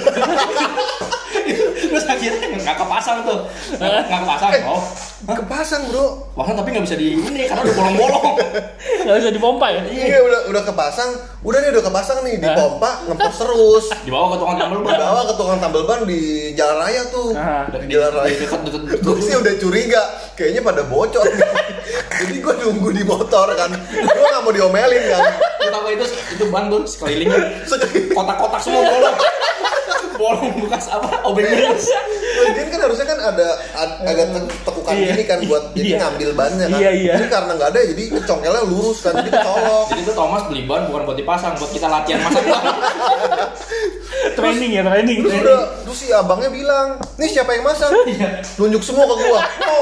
Terus akhirnya nggak kepasang tuh. Nggak kepasang. Kepasang bro. Pasang tapi nggak bisa di ini karena udah bolong-bolong. Nggak bisa dipompa ya? Iya udah kepasang. Udah kepasang nih, dipompa ngempes terus. Dibawa ke tukang tambal ban. Dibawa ke tukang tambal ban di jalan raya tuh. Di jalan raya. Deket. Gue sih udah curiga, kayaknya pada bocor. Jadi gue nunggu di motor kan. Gue nggak mau diomelin kan. Tahu itu ban tuh sekelilingnya kotak-kotak semua bolong bekas apa obeng minus. Lagian kan harusnya kan ada agak tekukan gini kan buat jadi ngambil bannya kan. Iya. Jadi karena nggak ada jadi congkelnya lurus kan, jadi kecolok. Jadi itu Thomas beli ban bukan buat dipasang, buat kita latihan masang ban. Training. Terus si abangnya bilang, nih siapa yang masang? Nunjuk semua ke gua.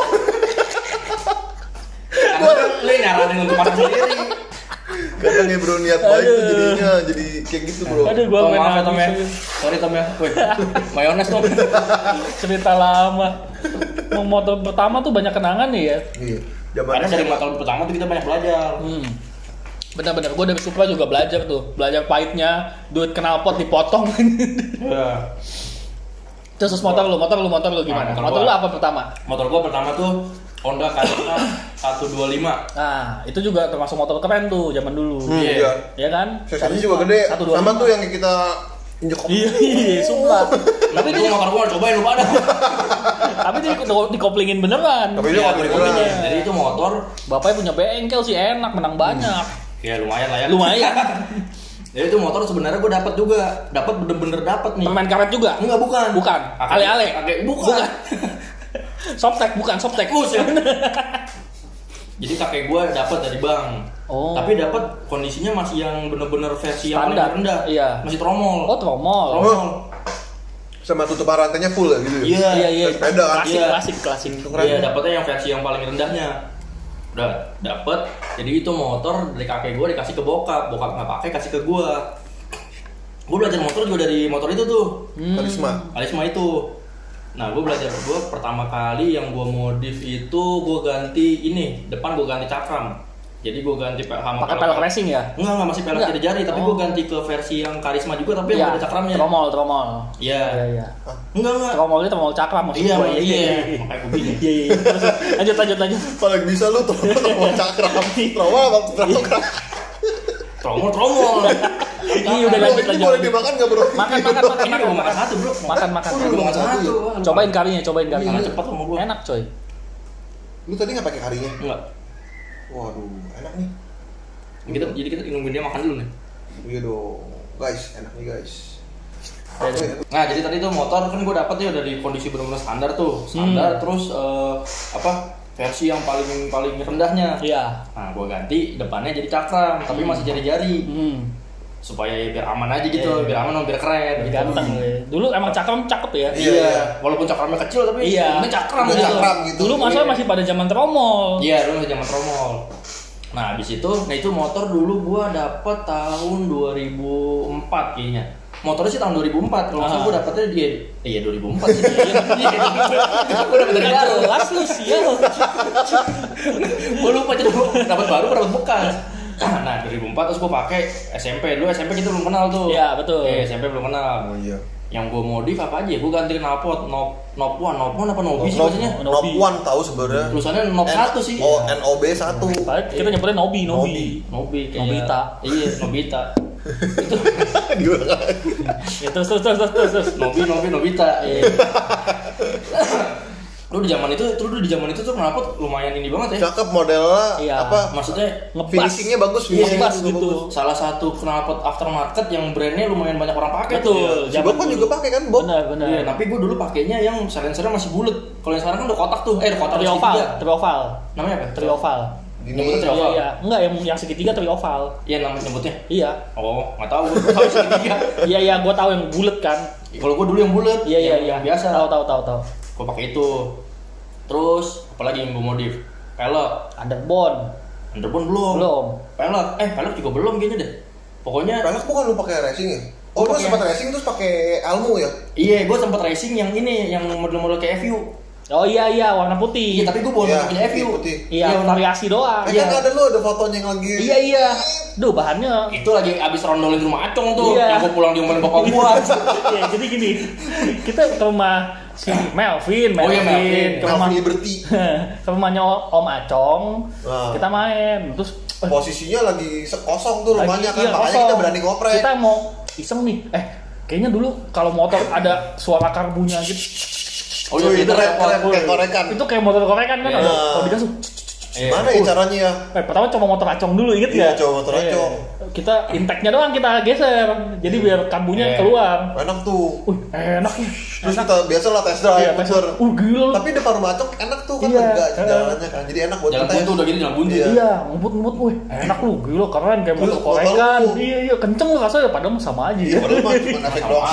Karena lu nyaranin untuk pasang sendiri. Kadang ya bro niat baik tuh jadinya jadi kayak gitu bro. Aduh, gua Maaf ya Tom ya. Sorry Tom ya. Wih, mayones Tom. Cerita lama. Motor pertama tuh banyak kenangan nih ya. Iya. Karena dari motor pertama tuh kita banyak belajar. Benar-benar, gue dari Supra juga belajar pahitnya, duit knalpot dipotong. Iya. Terus motor lu gimana? Motor lu apa pertama? Motor gua pertama tuh Honda Kazuma 125. Nah, itu juga termasuk motor keren tuh zaman dulu. Iya. Ya kan? Sesinya juga gede. 125. Sama tuh yang kita injek. Iya, sumpah. Tapi itu motor gua cobain lu pada. Tapi dia dikoplingin beneran. Tapi dia koplingin beneran. Jadi itu motor Bapaknya punya bengkel sih, enak, menang banyak. ya lumayan lah ya. Lumayan. Jadi itu motor sebenarnya gue dapat juga, bener-bener dapat nih. Permain karet juga? Enggak, bukan. Ale-ale. Bukan. Softtek. Jadi kakek gue dapat dari bank. Oh. Tapi dapat kondisinya masih yang bener-bener versi yang standar. paling rendah. Iya. Masih tromol. Oh, tromol. Sama tutupan rantainya full ya gitu. Iya. Sepeda kan. Klasik. Iya, dapatnya yang versi yang paling rendahnya. Udah dapet. Jadi itu motor dari kakek gue dikasih ke bokap nggak pakai, kasih ke gue. Gue belajar motor juga dari motor itu tuh. Karisma itu. Nah, gue pertama kali yang gue modif itu gue ganti ini, depan gue ganti cakram. Jadi gue ganti pakai pelek racing ya? Enggak masih pelek tidak jari, tapi gue ganti ke versi yang Karisma juga tapi yang ada cakramnya. Tromol. Iya. Enggak. Tromolnya tromol cakram maksud gue. Iya. Makanya gue bingung. Iya. Lanjut. Kalau bisa lu tromol cakram. Tromol apa cakram? Tromol. Ini udah lanjut. Ini boleh dimakan nggak bro? Makan. Ini gue makan satu bro. Makan. Gue makan satu. Cobain karinya. Karena cepat sama gue. Enak coy. Lu tadi nggak pakai karinya? Enggak. Waduh, enak nih. Jadi kita nungguin dia makan dulu nih. Iya dong, guys, enak nih guys. Nah jadi tadi tuh motor kan gue dapet ya dari kondisi benar-benar standar tuh, terus versi yang paling rendahnya. Iya. Nah gue ganti depannya jadi cakram, tapi masih jari-jari. Supaya biar aman aja gitu, biar aman, biar keren, biar ganteng. Dulu emang cakram cakep ya? Iya. Walaupun cakramnya kecil tapi ini cakram gitu. Dulu masalah masih pada zaman tromol. Iya, dulu zaman tromol. Nah, habis itu, itu motor dulu gua dapet tahun 2004 kayaknya. Motornya sih tahun 2004. Kalau misalnya gua dapetnya iya 2004 sih. Gua dapet dari baru. Jelas lu sial. Gua lupa jadi dapet baru dapet bekas. Nah 2004 terus gue pakai SMP. Dulu SMP kita belum kenal tuh. Iya betul. SMP belum kenal. Oh iya. Yang gue modif apa aja? Gue ganti knalpot Nop1 apa Nobi sih bacanya? Nop1 tahu sebenarnya. Tulisannya Nop1 sih. Oh NOB 1. Kita nyebutnya Nobi kayak Nobita. Iya Nobita. Itu ya terus Nobita. Lu di zaman itu tuh kenapa lumayan ini banget ya? Cakep modelnya. Iya. Apa? Maksudnya finishingnya bagus. Ngebas gitu. Salah satu knalpot aftermarket yang brandnya lumayan banyak orang pakai. Betul. Si Bob kan juga pakai kan Bob? Benar. Iya, tapi gue dulu pakainya yang silencernya masih bulat. Kalau yang sekarang kan udah kotak tuh. Udah kotak trioval. Namanya apa? Trioval. Nyebutnya trioval. Iya. Enggak, yang segitiga trioval. Iya, nama nyebutnya. Iya. Oh, enggak tahu. Gue tahu segitiga. Iya, gue tahu yang bulat kan. Kalau gue dulu yang bulat. Iya. Biasa. Tahu. Gue pakai itu. Terus apalagi yang gue modif? Pelek. Underbone belum. Pelek juga belum kayaknya deh. Pokoknya pelek bukan lu pakai racing ya? Oh, lu sempat racing terus pakai Almu ya? Iya, gue sempat racing yang ini, yang model-model kayak FU. Oh iya, warna putih. Iya, tapi gue belum punya FU. Iya, variasi doang. Kan ada lu ada fotonya yang lagi. Iya. Duh, bahannya. Itu lagi abis rondolin rumah Acong tuh. Iya. Yang gue pulang diomelin bapak gue. Iya, jadi gini. Kita ke rumah si Melvin. Ke rumah Liberty. Ke rumahnya Om Acong. Kita main. Terus posisinya lagi kosong tuh rumahnya kan, makanya kosong. kita berani ngoprek. Kita mau iseng nih. Kayaknya dulu kalau motor ada suara karbunya gitu. Oh iya, itu keren kayak korekan. Itu kayak motor korekan kan, kalau digas mana ya caranya ya? Pertama coba motor Acong dulu, inget Iya, nggak? coba motor Acong. Kita intake-nya doang kita geser, jadi biar karbunya keluar. Enak tuh. Enak nih. Terus kita biasalah test drive motor. Gila. Tapi depan rumah Acong enak tuh kan, lega jalannya kan. Jadi enak buat jalan buntu udah gini jalan buntu. Iya, ngebut, enak lu, gila keren kayak motor korekan. Iya, kenceng lu rasanya, padahal sama aja. Iya, padahal mah cuma efek doang.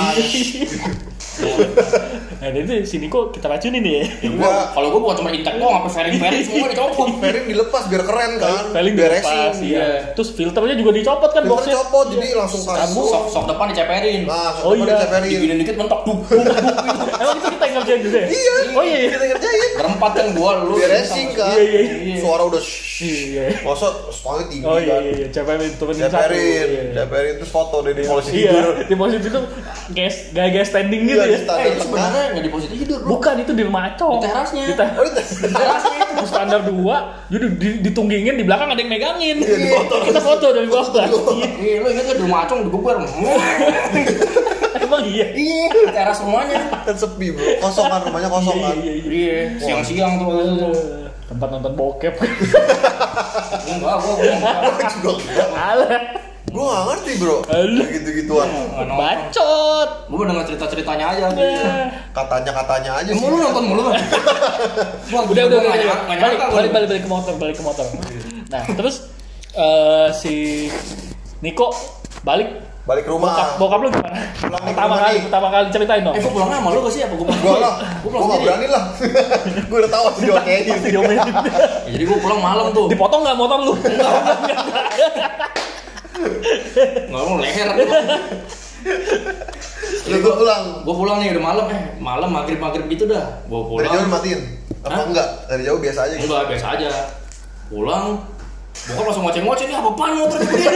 Nah, jadi sini kok kita racunin nih ya. Kalau gue bukan cuma intake doang, sampai fairing semua dicopot. Fairing dilepas biar keren kan. Fairing dilepas, iya. Terus filternya juga dicopot kan boxnya. Dicopot, jadi langsung kabur. Sok depan diceperin. Nah, sok depan diceperin. Diginin dikit mentok duk. Emang itu kita ngerjain juga ya? Iya. Oh iya, kita ngerjain. Berempat kan gua lu. Biar racing kan. Iya. Suara udah iya. Masa stangnya tinggi kan. Oh kan. iya, ceperin turunin satu. Ceperin terus foto deh di posisi tidur. Iya, di posisi itu gaya standing gitu ya. Itu sebenarnya enggak di posisi tidur, bro. Bukan, itu di rumah Acong. Di terasnya. Di terasnya itu standar 2. Jadi ditunggingin, di belakang ada yang megangin. Kita foto dari bawah. Iya, lu ingat enggak di rumah Acong digeber. Emang iya? Iya, teras semuanya. Kan sepi bro, kosong kan rumahnya kosong kan. Iya, siang-siang tuh. Tempat nonton bokep. Enggak, gua juga enggak. Alah. Gua gak ngerti bro, gitu-gituan. Bacot. Gua denger cerita-ceritanya aja. Katanya aja sih. Lu nonton mulu kan? Udah. Balik ke motor. Nah, terus si Niko balik rumah. Bokap lu gimana? Pertama kali ceritain dong. Gua pulangnya sama lu gak sih? Apa gua gak berani lah. Gua udah tahu diomelin. Jadi gua pulang malam tuh. Dipotong nggak motor lu? Nggak mau leher. Lu gua pulang. Gua pulang nih udah malam, malam maghrib gitu dah. Gua pulang. Dari jauh matiin? Apa enggak? Dari jauh biasa aja gitu? Enggak, biasa aja. Pulang, bokap langsung ngoceh-ngoceh nih apaan motor gede.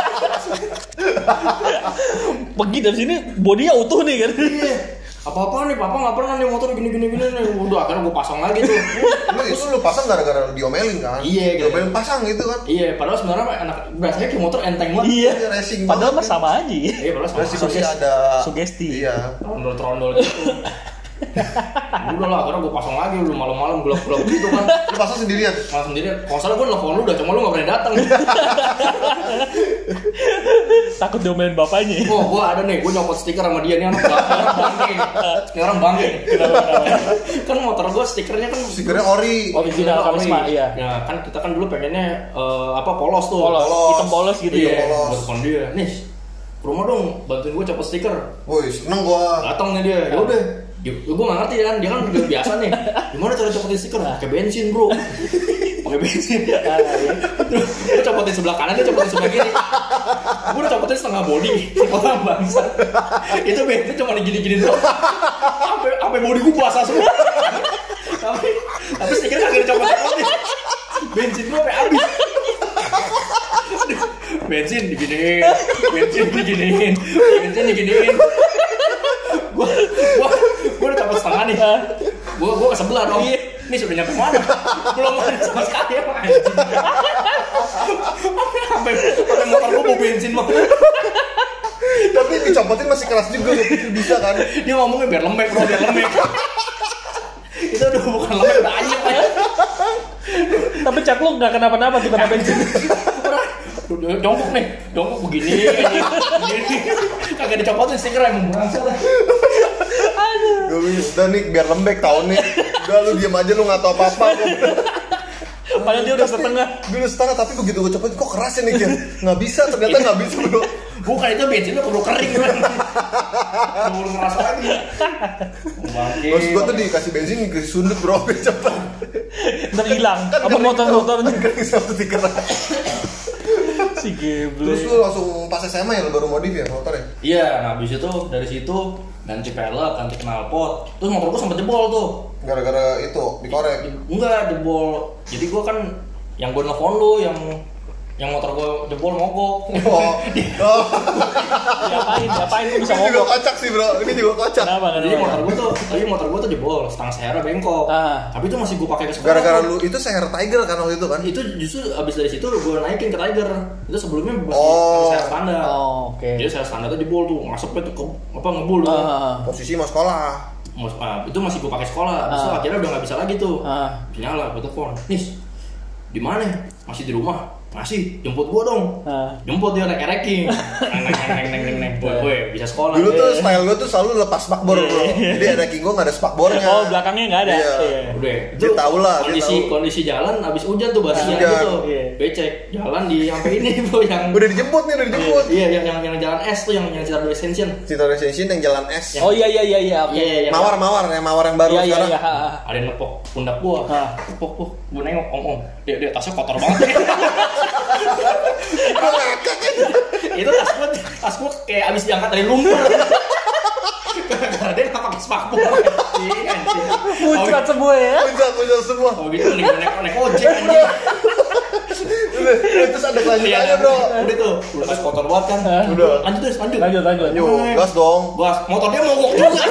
Pergi dari sini bodinya utuh nih kan. Iya. Apa-apa nih, papa nggak pernah nih motor gini nih. Udah akhirnya gue pasang lagi tuh. Itu lu pasang gara-gara diomelin kan? Iya, diomelin pasang gitu kan? Iya, padahal sebenarnya anak berasanya kayak motor enteng banget. Iya, racing padahal mah banget, sama aja. Iya, padahal sama. Masih ada sugesti. Iya. Trondol gitu. Udah lah, akhirnya gue pasang lagi lu malam-malam gelap-gelap gitu kan. Lu pasang sendirian? Pasang sendirian. Kalau salah gue nelfon lu udah, cuma lu nggak berani datang. Takut diomelin bapaknya. Oh, gue ada nih, gue nyopot stiker sama dia nih anak bangke. Ini orang bangke. Kan motor gue stikernya kan stikernya ori. Original Karisma, iya. Nah, kan kita kan dulu pengennya polos tuh. Polos. Hitam polos gitu ya. Polos. Buat dia. Nih, rumah dong, bantuin gue copot stiker. Woi, seneng gua. Datang nih dia. Ya udah. Gue gak ngerti kan, dia kan udah biasa nih. Gimana cara copotin stiker? Pakai bensin, bro. Pakai bensin. Dia copotin sebelah kanan, dia copotin sebelah kiri. Gue udah copotin setengah body. Orang bangsa. Itu bensin cuma digini-gini doang. Sampai body gue basah semua. Tapi stiker kagak dicopot-copotin. Bensin gue sampai habis. Bensin diginiin. Gue udah copot setengah nih. Gue ke sebelah dong. Ini sudah nyampe mana? Belum ada sama sekali ya, anjing. Sampai motor gue bau bensin banget. Tapi dicopotin masih keras juga, gue pikir bisa kan. Dia ngomongnya biar lembek bro, biar lembek. Itu udah bukan lembek, udah anyep aja. Tapi cat lu nggak kenapa-napa tuh kena bensin. Jongkok begini. Kagak dicopotin stiker emang bangsat. Udah nih biar lembek tahun nih. Udah lu diam aja, lu nggak tahu apa-apa. Padahal dia udah setengah. Dia udah setengah, tapi begitu gue copotin kok keras ya nih Kian. Nggak bisa, ternyata nggak bisa bro. Bukan, itu bensinnya perlu kering kan. Perlu ngerasa lagi. Terus gue tuh dikasih bensin, dikasih sundut bro, cepet. Ntar hilang. Apa motor-motornya? Kering satu stiker. Si geblek. Terus lu langsung pas SMA ya lu baru modif ya motornya? Iya, nah habis itu dari situ ganti pelek, ganti knalpot. Terus motor gua sempat jebol tuh. Gara-gara itu dikorek. Enggak, jebol. Jadi gua kan yang gua nelfon lu yang motor gua jebol mogok. Diapain lu bisa mogok? Ini juga mogok? kocak sih bro, ini juga kocak. Kenapa? Jadi motor gua tuh jebol, setengah sehera bengkok. Tapi itu masih gua pakai ke sekolah. Gara-gara lu itu Seher Tiger kan waktu itu kan? Itu justru abis dari situ gua naikin ke Tiger. Itu sebelumnya masih Seher standar. Oke. Jadi Seher standar tuh jebol tuh, ngasepnya tuh ngebul tuh. Posisi mau sekolah. Itu masih gua pakai sekolah. Terus akhirnya udah nggak bisa lagi tuh. Nyala, gua telepon. Nis, di mana? Masih di rumah? Masih, jemput gua dong. Jemput dia naik ereking. Neng. Boy, bisa sekolah. Dulu tuh style gua tuh selalu lepas spakbor bro. Jadi ereking gua nggak ada spakbornya. Oh, belakangnya nggak ada. Udah. Dia tahu lah. Kondisi jalan abis hujan tuh basian gitu. Becek. Jalan di sampai ini bro yang. Udah dijemput. Iya, yang jalan S tuh yang Citadel Extension. Citadel Extension yang jalan S. Oh iya. Iya. Mawar yang baru sekarang. Iya. Ada yang nepok pundak gua. Nepok. Gua nengok om. Dia tasnya kotor banget. Itu tas gua kayak abis diangkat dari lumpur. Karena dia nggak pakai spakbor. Pucat semua ya. Pucat semua. Oh gitu, naik ojek anjing. Terus ada kelanjutannya bro. Udah tuh, tas kotor banget kan. Udah. Lanjut. Gas dong. Gas, motor dia mogok juga.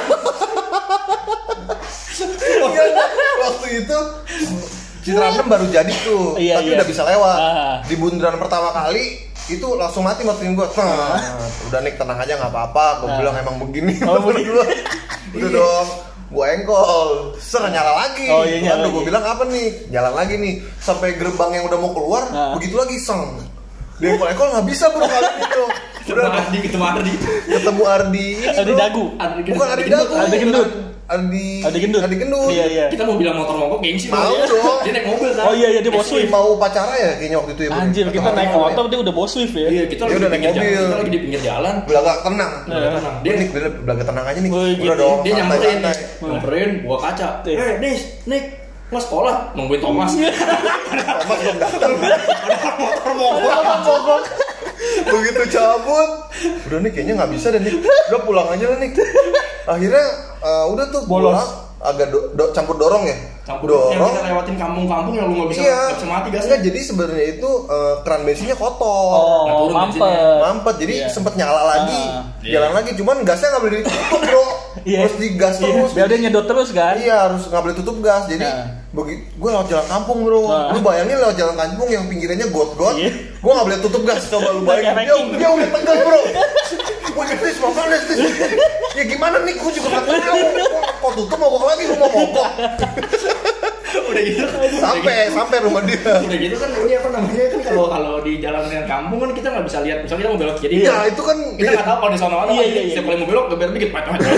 Waktu itu Citra 6 baru jadi tuh, tapi udah bisa lewat. Di bundaran pertama kali itu langsung mati motorin gue. Udah nih tenang aja nggak apa-apa. Gue bilang emang begini. Udah dong. Gue engkol, nyala lagi. Aduh, gue bilang apa nih? Jalan lagi nih sampai gerbang yang udah mau keluar, begitu lagi seng. Dia engkol nggak bisa bro kali itu. Ketemu Ardi ini Ardi Dagu. Bukan Ardi Dagu. Ardi Gendut. Ardi Gendut. Iya. Kita mau bilang motor mogok gengsi mau dong. Dia naik mobil kan. Oh iya dia bawa Swift. Mau pacara ya kayaknya waktu itu ya. Anjir, kita naik motor dia udah bawa Swift ya. Iya, kita udah naik mobil. Kita lagi di pinggir jalan. Belaga tenang. Dia nih belaga tenang aja nih. Udah dong. Dia nyamperin gua kaca. Nik, nggak sekolah nungguin Thomas. Thomas belum datang. Motor mogok. Begitu cabut, udah nih kayaknya nggak bisa deh nih, udah pulang aja lah nih. Akhirnya udah tuh bolos. Pulang, agak campur dorong ya. Dorong. Yang kita lewatin kampung-kampung yang lu nggak bisa mati gasnya. Enggak, jadi sebenarnya itu keran bensinnya kotor. Mampet. Jadi sempet nyala lagi, jalan lagi. Cuman gasnya nggak boleh ditutup bro. Harus digas terus. Biar dia nyedot terus kan? Iya, harus nggak boleh tutup gas. Jadi gue lewat jalan kampung bro. Lu bayangin lewat jalan kampung yang pinggirannya got-got. Gue nggak boleh tutup gas. Coba lu bayangin. Dia udah tegang bro. Gue nestis, ya gimana nih? Gue juga nggak tahu. Kok tutup mogok lagi? Lu mau mogok? Udah gitu sampai rumah dia. Udah gitu kan ini apa namanya kan kalau di jalan yang kampung kan kita nggak bisa lihat misalnya kita mau belok kiri. Iya itu kan kita nggak tahu kalau di sana mana. Setiap kali mau belok geber dikit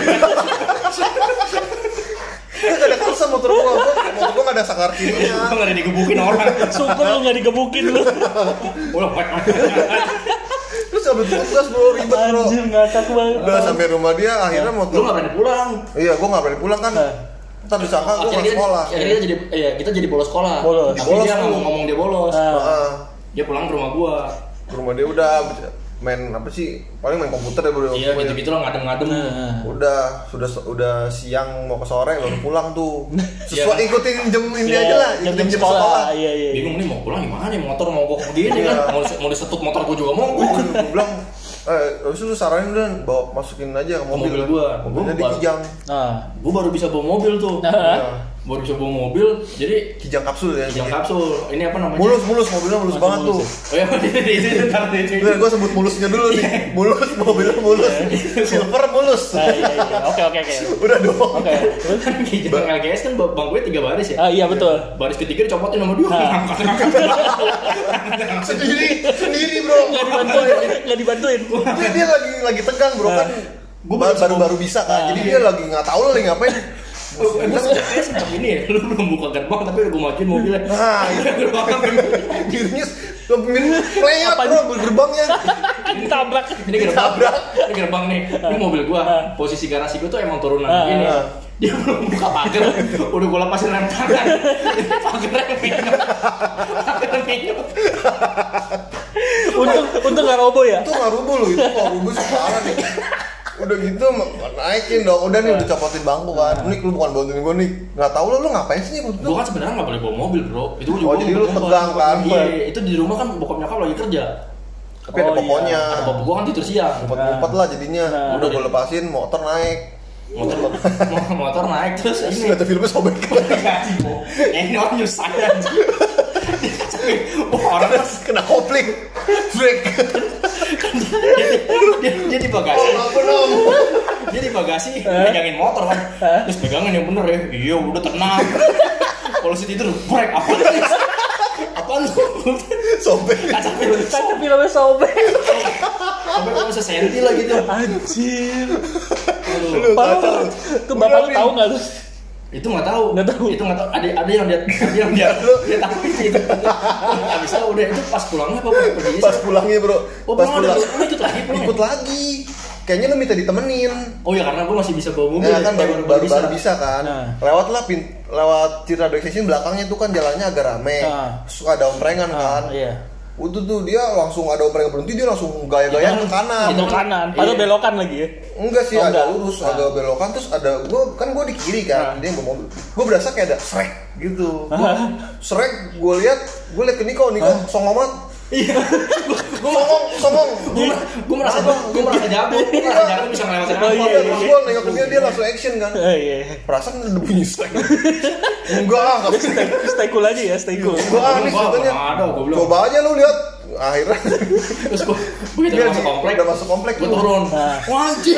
Gak ada kalsa motor gua gak ada saklar kirinya. Gua gak ada digebukin orang. Syukur lu gak digebukin lu. Terus sampai tugas bro, ribet bro. Anjir ngakak banget. Udah sampai rumah dia akhirnya motor. Lu gak berani pulang. Iya, gua gak berani pulang kan. Ntar disangka gua gak sekolah. Akhirnya kita jadi bolos sekolah. Tapi dia gak mau ngomong dia bolos. Dia pulang ke rumah gua. Ke rumah dia udah main apa sih, paling main komputer ya bro. Iya gitu-gitu lah, ngadem-ngadem. Udah siang mau ke sore baru pulang tuh. Sesuai ikutin jam ini aja lah, ikutin jam sekolah. Iya. Bingung nih mau pulang gimana nih, motor mogok begini kan. Mau disetut motor gua juga mogok. Gua bilang habis itu lu saranin udah bawa masukin aja ke mobil gua. Mobilnya di Kijang. Gua baru bisa bawa mobil tuh. Baru bisa bawa mobil, jadi Kijang kapsul ya. Kijang kapsul. Ini apa namanya? Mulus mobilnya mulus banget tuh. Oh iya, itu ntar itu. Gue sebut mulusnya dulu nih. Mulus, mobilnya mulus. Silver mulus. Iya. Oke. Udah dong. Oke. Kan Kijang LGS kan bang gue 3 baris ya. Iya betul. Baris ketiga dicopotin sama dia. Sendiri bro. Nggak dibantuin. Dia lagi tegang bro kan. Gue baru bisa kan. Jadi dia lagi nggak tahu lagi ngapain. Gue sempat ini ya, lu belum buka gerbang tapi udah gue majuin mobilnya. Nah, dirinya lewat bro gerbangnya. Ditabrak. Ini gerbang nih. Ini mobil gue. Posisi garasi gue tuh emang turunan begini. Dia belum buka pagar, udah gue lepasin rem tangan. Pagarnya pinyut. Untung nggak roboh ya. Itu nggak roboh loh, itu kalau roboh sih parah nih. Udah gitu naikin dong, udah nih udah copotin bangku kan. Nih lu bukan bantuin gue nih, nggak tahu lu ngapain sih nih? Gue kan sebenarnya nggak boleh bawa mobil bro. Itu juga. Oh jadi lu tegang kan? Iya, itu di rumah kan bokap nyokap lagi kerja. Tapi ada pokoknya. Ada bapak gue kan tidur siang. Ngumpet lah jadinya. Udah gue lepasin, motor naik. Motor naik terus ini. Kata filmnya sobek. Ini orang nyusah aja. Orang kena kopling, break. Dia di bagasi. Dia di bagasi pegangin motor kan. Terus pegangin yang bener ya. Iya udah tenang. Kalau si tidur break apa? Apaan tuh? Sobek. Kaca filmnya sobek. Sobek kok bisa senti lah gitu. Anjir. Parah. Tuh bapak lu tahu nggak tuh? Itu nggak tahu. Itu nggak tahu. Ada yang dia tahu itu. Abis itu udah itu pas pulangnya apa pergi? Pas pulangnya bro. Pas pulang ikut lagi. Kayaknya lu minta ditemenin. Oh ya karena gue masih bisa bawa mobil. Ya kan baru bisa kan. Lewat Citra Dog Station belakangnya tuh kan jalannya agak rame. Suka ada omprengan kan. Iya. Udah tuh dia langsung ada omprengan berhenti dia langsung gaya-gaya ke kanan. Itu kanan. Padahal belokan lagi ya. Enggak sih, agak lurus, agak belokan terus ada gua di kiri kan. Dia bawa mobil. Gua berasa kayak ada Shrek gitu. Shrek gua lihat ke Niko songong banget. Iya. Songong. Gue merasa jago bisa ngelewatin apa. Gue nengok ke dia langsung action kan. Iya. Perasaan ada bunyi strike. Enggak stay cool aja ya, stay cool. Enggak nih sebetulnya. Coba aja lu lihat akhirnya. Terus gue udah masuk komplek. Gue turun. Wajib.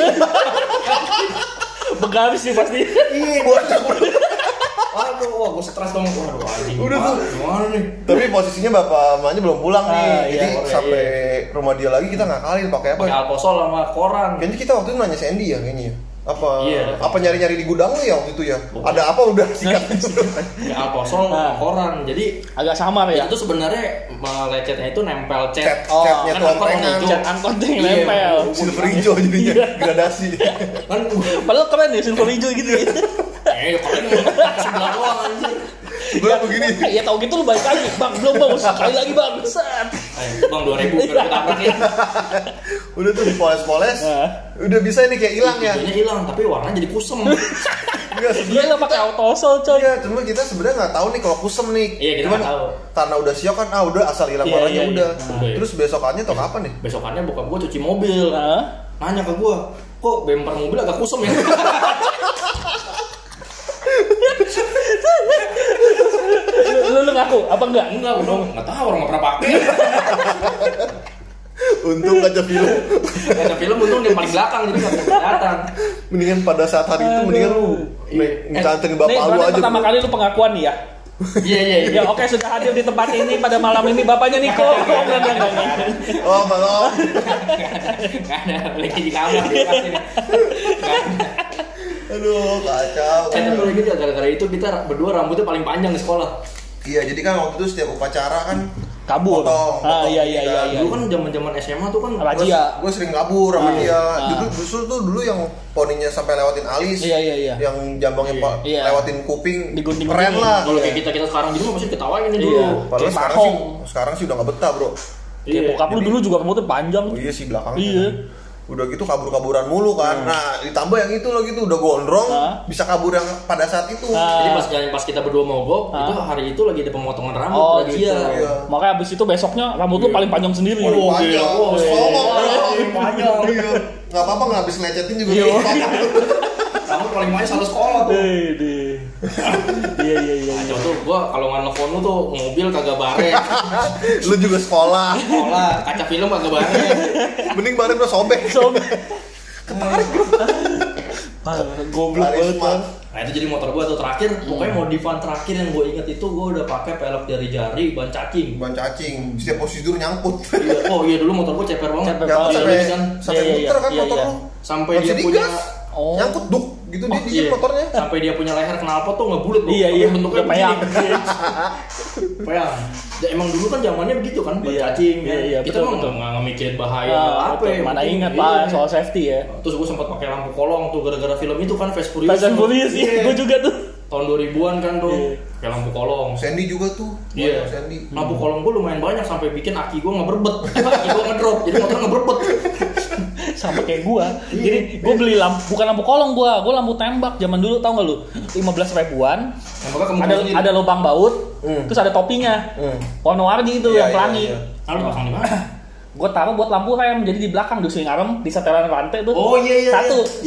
Begamis sih pasti. Iya, bocah. Aduh, gue stres dong. Waduh, anjing. Udah tuh. Gimana nih? Tapi posisinya bapak mamanya belum pulang nih. Jadi sampai rumah dia lagi kita ngakalin pakai apa? Pakai alposol sama koran. Kayaknya kita waktu itu nanya Sandy ya kayaknya. Iya. Apa nyari-nyari di gudang lu ya waktu itu ya? Ada apa udah sikat. Ya alposol koran. Jadi agak samar ya. Itu sebenarnya lecetnya itu nempel cat. Catnya tuh omprengan. Cat angkot yang nempel. Silver hijau jadinya gradasi. Kan padahal keren ya silver hijau gitu ya. Keren sebelah doang anjir. Gue begini. Ya tau gitu lu balik lagi. Bang, belum bang, sekali lagi bang. Set. Bang 2000 biar ketabrak ya. Udah tuh dipoles-poles. Udah bisa ini kayak hilang ya. Videonya hilang, tapi warnanya jadi kusem. Iya lo pakai autosol coy. Iya, cuma kita sebenarnya nggak tahu nih kalau kusem nih. Iya, kita nggak tahu. Karena udah siok kan, udah asal hilang warnanya udah. Terus besokannya tau kapan nih? Besokannya bokap gue cuci mobil. Nanya ke gue, kok bemper mobil agak kusem ya? Lu ngaku apa enggak? Enggak tahu, orang nggak pernah pakai. Untung kaca film. Kaca film untung di paling belakang jadi nggak kelihatan. Mendingan pada saat hari itu mendingan lu ngecantin bapak lu aja. Pertama kali lu pengakuan nih ya. Iya. Ya oke, sudah hadir di tempat ini pada malam ini bapaknya Niko. Oh belum. Nggak ada, lagi di kamar dia pasti. Aduh kacau. Tapi lagi gara-gara itu kita berdua rambutnya paling panjang di sekolah. Iya, jadi kan waktu itu setiap upacara kan kabur. Potong, Iya. Dulu kan zaman SMA tuh kan razia. Gue sering kabur sama dia. Justru tuh dulu yang poninya sampai lewatin alis. Iya. Yang jambangnya lewatin kuping. Digunting. Keren lah. Kalau kayak kita sekarang gitu masih ketawain ini dulu. Padahal sekarang sih udah nggak betah, Bro. Iya. Bokap lu dulu juga rambutnya panjang. Oh iya sih belakangnya. Iya. Udah gitu kabur-kaburan mulu kan. Nah, ditambah yang itu loh gitu udah gondrong, bisa kabur yang pada saat itu. Jadi pas kita berdua mogok, itu hari itu lagi ada pemotongan rambut lagi. Iya. Makanya abis itu besoknya rambut lu paling panjang sendiri. Panjang. Panjang. Enggak apa-apa enggak habis ngecetin juga. Rambut paling manis satu sekolah tuh. Iya. Nah, tuh gua kalau nggak nelfon lu tuh mobil kagak bare. Lu juga sekolah, kaca film kagak bare. Mending bare udah sobek. Ketarik bro. Goblok banget kan. Nah itu jadi motor gua tuh terakhir, pokoknya modifan terakhir yang gua inget itu gua udah pakai pelek jari-jari, ban cacing. Setiap posisi nyangkut. Iya dulu motor gua ceper banget. Sampai muter kan motor lu. Sampai dia punya nyangkut duk gitu dia motornya. Sampai dia punya leher knalpot tuh ngebulet. Iya bentuknya peyang. Peyang. Ya, emang dulu kan zamannya begitu kan, cacing. Iya, kita mah nggak mikirin bahaya apa ya. Mana ingat Pak soal safety ya. Terus gue sempat pakai lampu kolong tuh gara-gara film itu kan Fast Furious. Fast Furious gue juga tuh. Tahun 2000-an kan tuh. Pakai lampu kolong. Sandy juga tuh. Iya. Lampu kolong gue lumayan banyak sampai bikin aki gue ngeberbet. Aki gue ngedrop. Jadi motor ngeberbet. Sama kayak gua. Jadi gua beli bukan lampu kolong gua lampu tembak zaman dulu, tau gak lu? 15 ribuan. Ada lubang baut, terus ada topinya. Warna-warni itu yang pelangi. Lalu pasang di mana? Gua taruh buat lampu rem, jadi di belakang di swing arm, di setelan rantai tuh. Oh iya.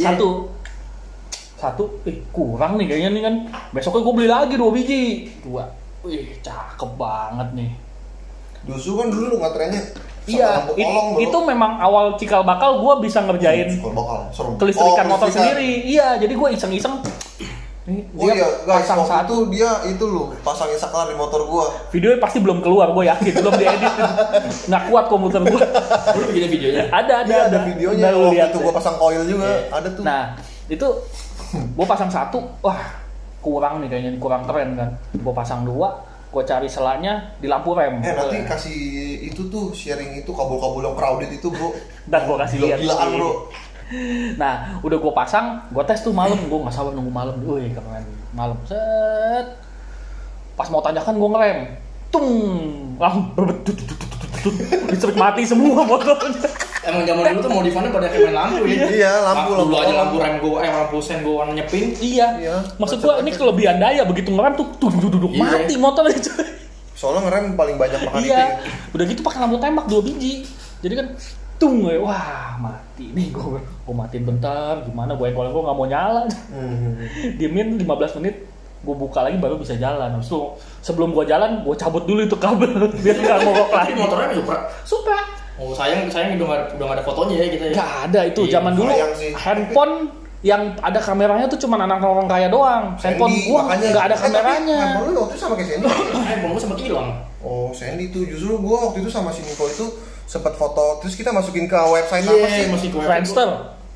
Satu. Kurang nih kayaknya nih kan. Besoknya gua beli lagi 2 biji. 2. Cakep banget nih. Justru kan dulu lu nggak trennya. Iya, itu memang awal cikal bakal gue bisa ngerjain kelistrikan motor sendiri. Iya, jadi gue iseng-iseng. Guys, waktu itu dia itu loh pasangin saklar di motor gue. Videonya pasti belum keluar, gue yakin belum diedit. Nggak kuat komputer gue. Lu bikin videonya? Ada videonya. Waktu itu gue pasang coil juga, ada tuh. Nah, itu gue pasang 1, wah kurang nih kayaknya, kurang keren kan. Gue pasang 2. Gue cari selanya di lampu rem. Nanti kasih itu tuh sharing itu kabel-kabel yang crowded itu bro. Dan gue kasih lihat. Gilaan bro. Nah udah gue pasang, gue tes tuh malam. Gue nggak sabar nunggu malam. Wih keren. Malam set. Pas mau tanjakan gue ngerem. Tung, langsung berbet. Listrik mati semua motornya. Emang zaman dulu tuh modifannya pada kayak main lampu ya. Iya, lampu aja lampu rem lampu sen gue warna nyepin. Iya. Maksud gue ini kelebihan daya, begitu ngerem tuh duduk mati motornya. Soalnya ngerem paling banyak makan itu. Iya. Udah gitu pakai lampu tembak 2 biji. Jadi kan wah mati nih gue matiin bentar, gimana gue nggak mau nyala. Diemin 15 menit. Gue buka lagi baru bisa jalan. Habis itu sebelum gue jalan, gue cabut dulu itu kabel biar nggak mogok lagi. Tapi motornya Supra. Oh sayang udah nggak ada fotonya ya kita ya. Nggak ada itu zaman dulu. Handphone yang ada kameranya tuh cuma anak orang kaya doang. Handphone gua nggak ada kameranya. Handphone lu waktu itu sama kayak Sandy. Handphone gua sempat hilang. Oh Sandy tuh justru gua waktu itu sama si Niko itu sempat foto. Terus kita masukin ke website apa sih? Masih ke Friendster.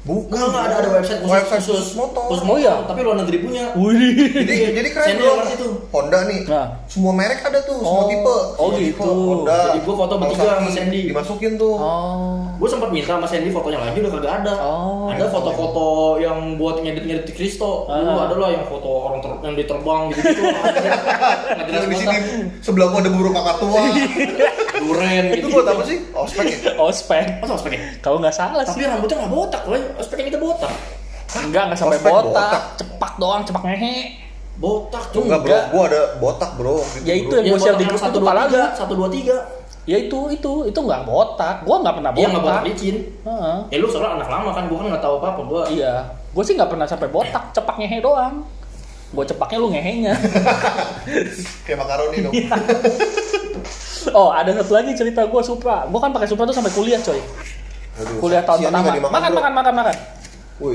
Bukan, ada website khusus motor. Khusus Oh iya, tapi luar negeri punya. Wih. Jadi keren Senior bro. itu. Honda nih. Nah. Semua merek ada tuh, semua tipe. Oh Semua gitu. tipe, Honda. Jadi gua foto bertiga sama Sandy. Dimasukin tuh. Oh. Gue sempat minta sama Sandy fotonya lagi udah kagak ada. Oh. Ada foto-foto yang buat ngedit di Kristo. Dulu ada lah yang foto orang yang diterbang gitu-gitu. Nggak jelas Di banget. sini sebelah gua ada burung kakak tua. Duren Itu gitu. buat apa sih? Ospek ya? Ospek. Masa ospeknya? Kalau nggak salah Tapi sih. rambutnya nggak botak, woy. Ospeknya kita botak. Enggak sampai Ospek botak. botak. Cepak doang, cepak ngehe. Botak tuh. Enggak bro, gua ada botak bro. Gitu, Ya itu bro. yang gue share di grup itu Palaga. 1, 2, 3. Ya itu nggak botak. Gua nggak pernah Iya nggak botak botak. licin. Heeh. Ya lu soalnya anak lama kan, gua kan nggak tahu apa-apa gua. Iya. Gue sih nggak pernah sampai botak, cepak ngehe doang. Gue cepaknya lu ngehenya. Kayak makaroni dong. Oh, ada satu lagi cerita gue Supra. Gue kan pakai Supra tuh sampai kuliah, coy. Aduh, Kuliah tahun siangnya pertama. nggak dimakan, bro. Makan. Wih.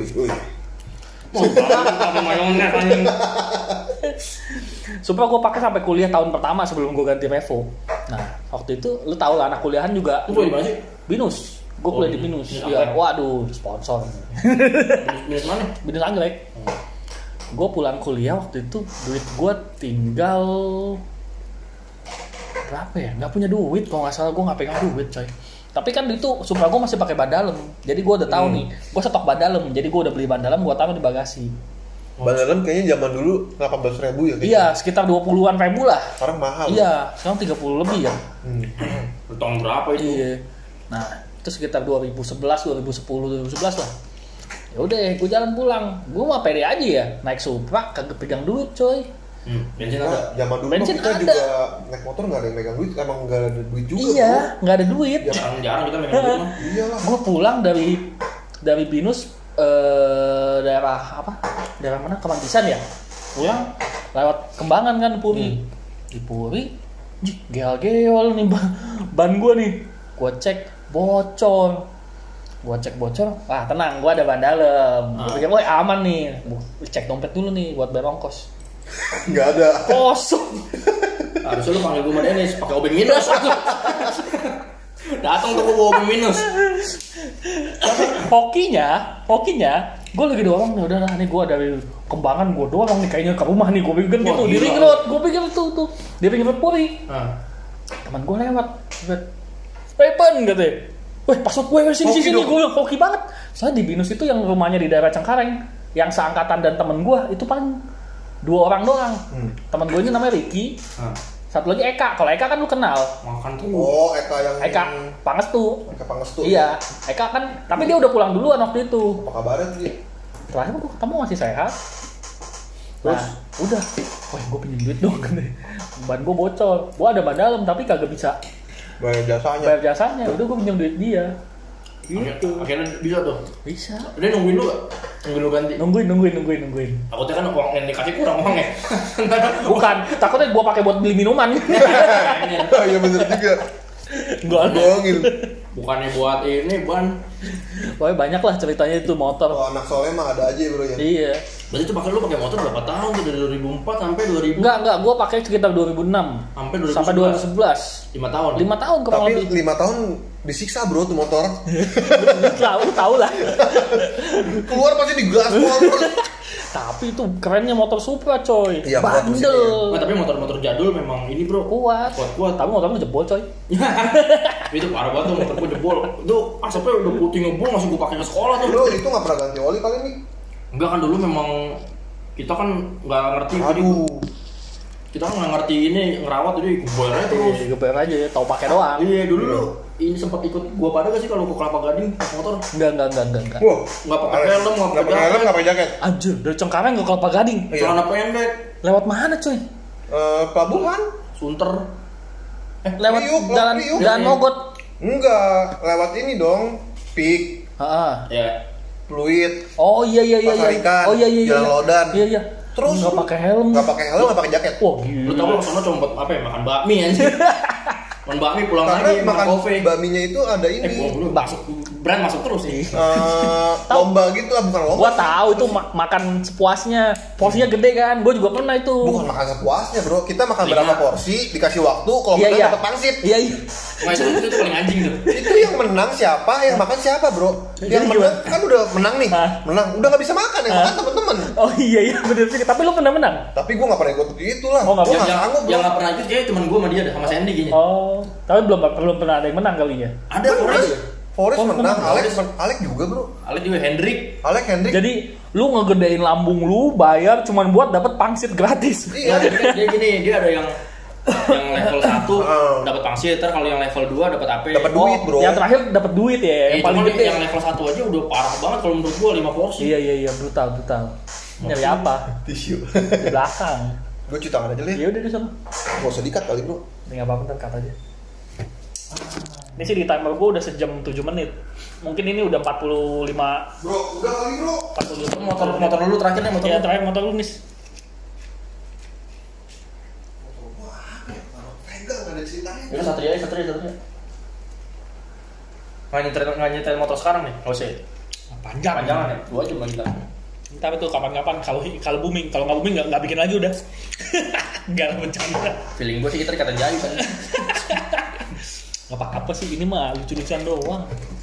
Sama mayones anjing. Supra gue pakai sampai kuliah tahun pertama sebelum gue ganti Revo. Nah, waktu itu lu tau lah anak kuliahan juga. Lu kuliah di mana sih? Binus. Gue kuliah di Binus. Iya. Waduh, sponsor. Binus mana? Binus Anggrek. Gue pulang kuliah waktu itu duit gue tinggal berapa ya? Nggak punya duit kalau nggak salah, gue nggak pegang duit, coy. Tapi kan itu Supra gue masih pakai ban dalam. Jadi gue udah tahu nih, gue stok ban dalam. Jadi gue udah beli ban dalam, gue taruh di bagasi. Ban dalam kayaknya zaman dulu 18.000 ya kayaknya. Iya, sekitar 20-an ribu lah. Sekarang mahal. Iya, sekarang 30 lebih ya. Tahun berapa itu? Iya. Nah, itu sekitar 2011, 2010, 2011 lah. Ya udah, gue jalan pulang. Gue mah pede aja ya, naik Supra kagak pegang duit, coy. Bensin Nah, ada. zaman dulu Bensin kita ada. juga naik motor nggak ada yang megang duit, emang nggak ada duit juga. Iya, nggak ada duit. Jarang kita megang duit mah. Iyalah. Gue pulang dari Binus daerah apa? Daerah mana? Kemantisan ya. Pulang lewat Kembangan kan Puri. Di Puri, geol nih ban gue nih. Gue cek bocor. Wah tenang, gue ada ban dalam. Gue pikir, aman nih. Gua cek dompet dulu nih buat bayar ongkos. Nggak ada. Kosong. Harusnya lu panggil gue sama Dennis pakai obeng minus. Datang tuh gue bawa obeng minus. Hokinya, gue lagi dorong nih, udah lah nih gue dari Kembangan gue dorong nih kayaknya ke rumah nih, gue pikir gitu di ring road, gue pikir tuh di ring road Puri. Teman gue lewat, Pen gitu. Weh password gue sini gue hoki banget. Soalnya di Binus itu yang rumahnya di daerah Cengkareng, yang seangkatan dan temen gue itu paling 2 orang doang. Temen gue ini namanya Ricky. Satu lagi Eka. Kalau Eka kan lu kenal. Makan tuh. Oh, Eka Pangestu. Eka Pangestu. Iya, Eka kan, tapi dia udah pulang duluan waktu itu. Apa kabarnya tuh dia? Terakhir gue ketemu masih sehat. Terus udah, wah gue pinjem duit dong kan. Ban gue bocor. Gue ada ban dalam tapi kagak bisa Bayar jasanya. Udah gue pinjem duit dia. Gitu. Akhirnya bisa tuh. Bisa. Dia nungguin lu gak? Nungguin lu ganti? Nungguin. Takutnya kan uang yang dikasih kurang uangnya. Bukan, takutnya gue pakai buat beli minuman. Iya bener juga. Enggak ada. Bohongin. Bukannya buat ini ban. Pokoknya banyak lah ceritanya itu motor. Kalau anak soleh mah ada aja bro ya. Iya. Berarti itu pakai lu pakai motor berapa tahun tuh, dari 2004 sampai 2000? Enggak, gue pakai sekitar 2006 sampai 2011. 5 tahun. 5 tahun kurang Tapi lebih. 5 tahun disiksa bro tuh motor. Tahu lah. Keluar pasti digaspol. Tapi itu kerennya motor Supra coy. Iya, kuat mesinnya. Bandel. Nah, tapi motor-motor jadul memang ini bro. Kuat. Tapi motornya jebol coy. Itu parah banget tuh motor gue jebol. Itu asapnya udah putih ngebul masih gue pakai ke sekolah tuh. Bro itu nggak pernah ganti oli kali nih. Enggak kan dulu memang kita kan nggak ngerti. Aduh. Kita kan nggak ngerti ini ngerawat jadi gue aja terus. Geber aja ya, tau pakai doang. Iya dulu lu ini sempat ikut gua pada gak sih kalau ke Kelapa Gading naik motor? Enggak. Wah, Nggak pakai helm, nggak pakai jaket. nggak pakai jaket. Anjir, dari Cengkareng ke Kelapa Gading. Iya. Celana pendek, Lewat mana coy? Pelabuhan? sunter. Lewat Priuk, jalan Priuk. Jalan Mogot. Enggak, lewat ini dong. Pik, Heeh. Ya. Fluid, Oh iya. Pasar Ikan, Oh iya. Jalan Lodan. Iya. Terus nggak lu pakai helm. nggak pakai helm, nggak pakai jaket. Wah Lu gila. tau lo sama cuma buat apa ya? Makan bakmi anjing. Makan bakmi pulang Karena lagi makan kopi. bakminya itu ada ini. Belum masuk brand masuk terus sih. Lomba gitu lah, bukan lomba. Gua tahu itu makan sepuasnya. Porsinya gede kan. Gua juga pernah itu. Bukan makan sepuasnya bro, kita makan 5. berapa porsi, dikasih waktu, kalau Iya. menang dapat pangsit. Iya. itu paling anjing tuh. Itu yang menang siapa, yang makan siapa, bro? Yang menang kan udah menang nih. Menang, udah nggak bisa makan, yang makan temen-temen. Oh iya bener sih. Tapi lu pernah menang? Tapi gue nggak pernah ikut itu lah. Oh, nggak Gue pernah. nggak sanggup. Yang nggak pernah ikut kayak temen gue sama dia, sama Sandy kayaknya. Oh, tapi belum pernah ada yang menang kali ya? Ada Forest menang, Alex juga bro. Alex juga Hendrik. Jadi lu ngegedein lambung lu, bayar cuman buat dapat pangsit gratis. Iya, dia gini, dia ada yang level 1 dapat pangsit, ntar kalau yang level 2 dapat apa? Dapat duit, bro. Yang terakhir dapat duit ya, yang paling gede. Yang level 1 aja udah parah banget kalau menurut gua 5 porsi. Iya, brutal. Nyari apa? Tisu. Di belakang. Gue cuci tangan aja deh. Ya udah di sana. Gak usah dikat kali, bro. Enggak apa-apa, ntar cut aja. Ini sih di timer gua udah sejam 7 menit. Mungkin ini udah 45. Bro, udah kali, bro. 45. Motor dulu terakhir nih, motor. Iya, terakhir motor lu nih. Ini Satria. Nggak nyetel motor sekarang nih, nggak usah. Panjangan ya, gua aja lagi lah. Tapi tuh kapan-kapan kalau booming, kalau nggak booming nggak bikin lagi udah. Nggak lah bercanda. Feeling gua sih kita kata jadi kan. Nggak apa-apa sih, ini mah lucu-lucuan doang.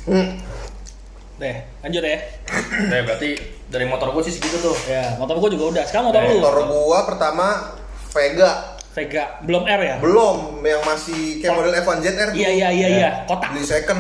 Deh, lanjut ya. Nah, berarti dari motor gua sih segitu tuh. Ya, motor gua juga udah. Sekarang motor lu. Motor gua pertama Vega, belum R ya? belum, yang masih kayak model F1 ZR tuh. Iya, kotak. Beli second,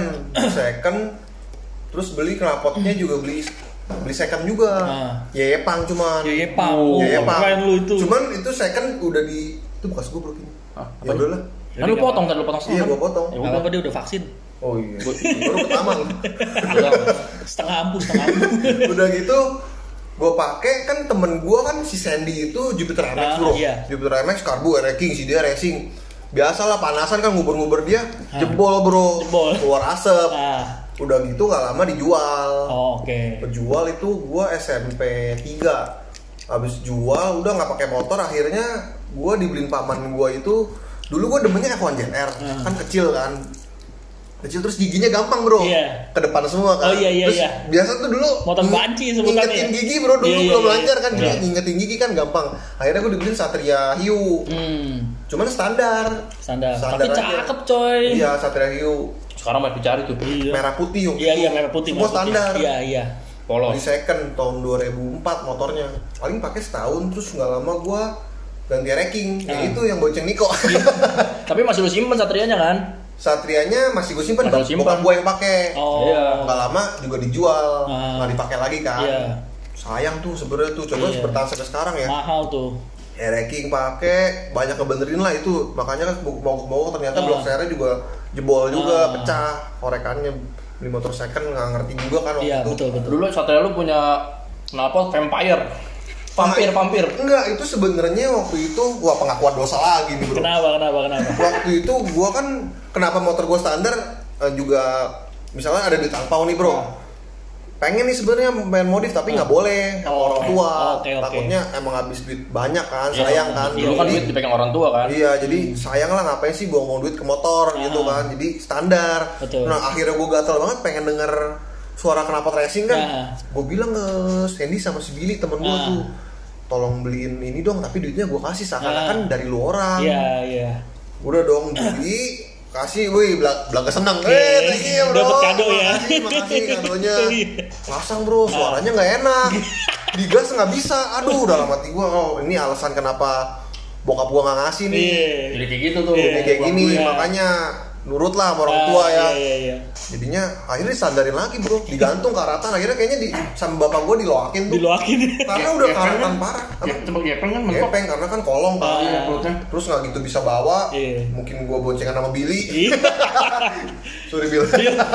terus beli knalpotnya juga beli second juga. Yepang cuman. Yepang. Keren lu itu. Cuman itu second udah di itu bekas gua bro ini. Ya udah lah. Kan lu potong setengah. Iya gua potong. Ya apa dia udah vaksin. Oh iya. Baru pertama lu. Setengah ampuh. Udah gitu gue pakai kan temen gue kan si Sandy itu Jupiter MX bro. Iya. Jupiter MX karbu racing, si dia racing. Biasalah panasan kan nguber-nguber dia jebol bro. Keluar asap. Udah gitu gak lama dijual. Oke. Jual itu gue SMP 3. Habis jual udah nggak pakai motor, akhirnya gue dibeliin paman gue itu. Dulu gue demennya F1 ZR, kan kecil terus giginya gampang bro, ke depan semua kan. Terus biasa tuh dulu motor banci sebutannya. Ngingetin gigi bro, dulu belum lancar kan, jadi ngingetin gigi kan gampang. Akhirnya gue dibeliin Satria Hiu, cuman standar. Tapi cakep coy. Iya, Satria Hiu. Sekarang masih dicari tuh. Merah putih yuk. Iya merah putih. Semua standar. Iya. Polos. Di second tahun 2004 motornya. Paling pakai setahun, terus nggak lama gue ganti racking. Yang itu yang bonceng Niko. Tapi masih lu simpen Satrianya kan? Satrianya masih gue simpen, bukan gue yang pakai. Nggak lama juga dijual, nggak dipakai lagi kan. Sayang tuh sebenarnya tuh, coba bertahan sampai sekarang ya. Mahal tuh. Racking pakai, banyak kebenerin lah itu, makanya kan mau ternyata blok sernya juga jebol juga, pecah korekannya. Beli motor second nggak ngerti juga kan waktu itu. Betul. Dulu Satria lu punya knalpot vampire. Vampir. Enggak, itu sebenarnya waktu itu gua pengakuan dosa lagi nih bro. Kenapa? Waktu itu gua kan kenapa motor gua standar juga misalnya ada di angpau nih bro. Pengen nih sebenarnya main modif tapi nggak boleh sama orang tua. Takutnya emang habis duit banyak kan, sayang kan. Dulu kan duit dipegang orang tua kan. Iya, jadi sayang lah ngapain sih buang duit ke motor gitu kan. Jadi standar. Nah, akhirnya gua gatel banget pengen denger suara knalpot racing kan. Gue bilang ke Sandy sama si Billy temen gue tuh, tolong beliin ini dong, tapi duitnya gue kasih seakan-akan dari lu orang. Iya. Udah dong beli, kasih, wih belaga senang. Thank you bro. Dapat kado ya. Makasih kadonya. Pasang bro, suaranya nggak enak. Digas nggak bisa. Aduh, udah lama gue. Oh, ini alasan kenapa bokap gue nggak ngasih nih. Jadi kayak gitu tuh. Jadi kayak gini, makanya nurut lah sama orang tua ya. Iya. Jadinya akhirnya disandarin lagi bro, digantung karatan. Akhirnya kayaknya sama bapak gue diloakin tuh. Karena udah karatan parah. Gepeng kan mentok. Gepeng karena kan kolong kan. Terus nggak gitu bisa bawa. Mungkin gue boncengan sama Billy. Sorry Billy.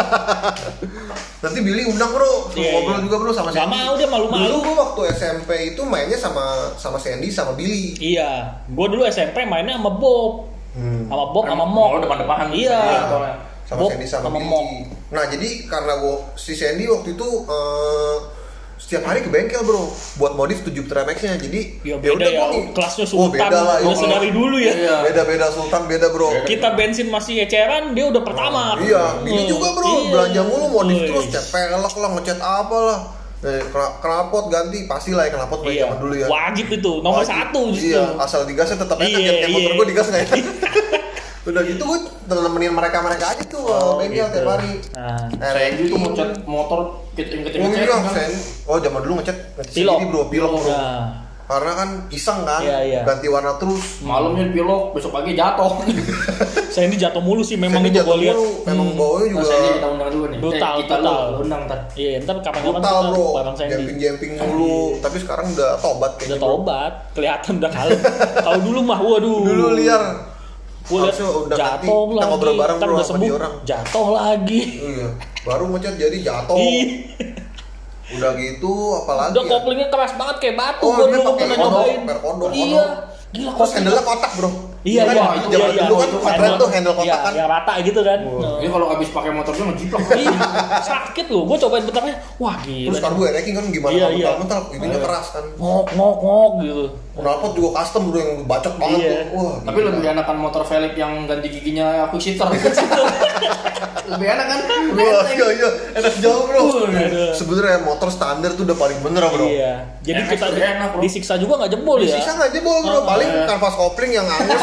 Nanti Billy undang bro, ngobrol juga bro sama Sandy. Sama udah malu-malu. Dulu gue waktu SMP itu mainnya sama Sandy sama Billy. Iya, gue dulu SMP mainnya sama Bob. Sama Mok. Depan-depan. Iya. Sama Sandy sama Billy. Nah jadi karena si Sandy waktu itu setiap hari ke bengkel bro buat modif 7 Jupiter MX-nya. Jadi beda ya, kelasnya Sultan. Beda lah, udah dari dulu ya. Beda Sultan beda bro. Kita bensin masih eceran, dia udah pertama. Iya, ini juga bro, belanja mulu modif terus, cat pelek lah, ngecat apa lah. Knalpot ganti pastilah ya, knalpot pakai zaman dulu ya. Wajib itu, nomor 1 justru. Iya, asal digasnya tetap enak. Kayak motor gue digas nggak enak. Udah gitu gue nemenin mereka aja tuh bengkel gitu. tiap hari. Saya itu ngecat motor Iya, zaman dulu ngecat pilok bro. Nah. Karena kan iseng kan, Iya. ganti warna terus. Malamnya pilok, besok pagi jatuh. Saya ini jatuh mulu sih memang itu jatuh gue lihat. Memang bawanya juga. Saya kita undang juga nih. Brutal. Kita undang ntar. Iya, ntar kapan-kapan Brutal bro, bareng Sandy. jumping mulu. Tapi sekarang udah tobat kayaknya. Udah tobat, kelihatan udah kalem. Kalau dulu mah, waduh. Dulu liar. Gue lihat jatuh lagi. Kita ngobrol bareng ntar bro udah sama sembuh, dia orang. jatuh lagi. Iya. Baru ngecat jadi jatuh. Udah gitu apalagi Udah koplingnya keras banget kayak batu. Oh, Gue dia dulu pakai pernah nyobain. kodok. Iya. Gila, Terus handle-nya kotak bro. Iya, Kan zaman dulu kan keren tuh handle kotak iya, kan. yang rata gitu kan. Ini kalau habis pakai motor dia ngejiplak. Iya, sakit loh. Gue cobain bentarnya, wah gila. Terus karbu racking kan gimana mental ininya keras kan. Ngok gitu. Knalpot juga custom bro yang bacok banget Iya. tuh. Wah, Tapi lebih enakan motor velg yang ganti giginya quick-shifter. Lebih enak kan? Lebih Wah, enteng. iya, enak jauh bro. Aduh. Sebenarnya motor standar tuh udah paling bener bro. Iya. Jadi Enak, kita enak, bro. disiksa juga nggak jebol ya. Sisa nggak jebol bro, paling kanvas kopling yang angus.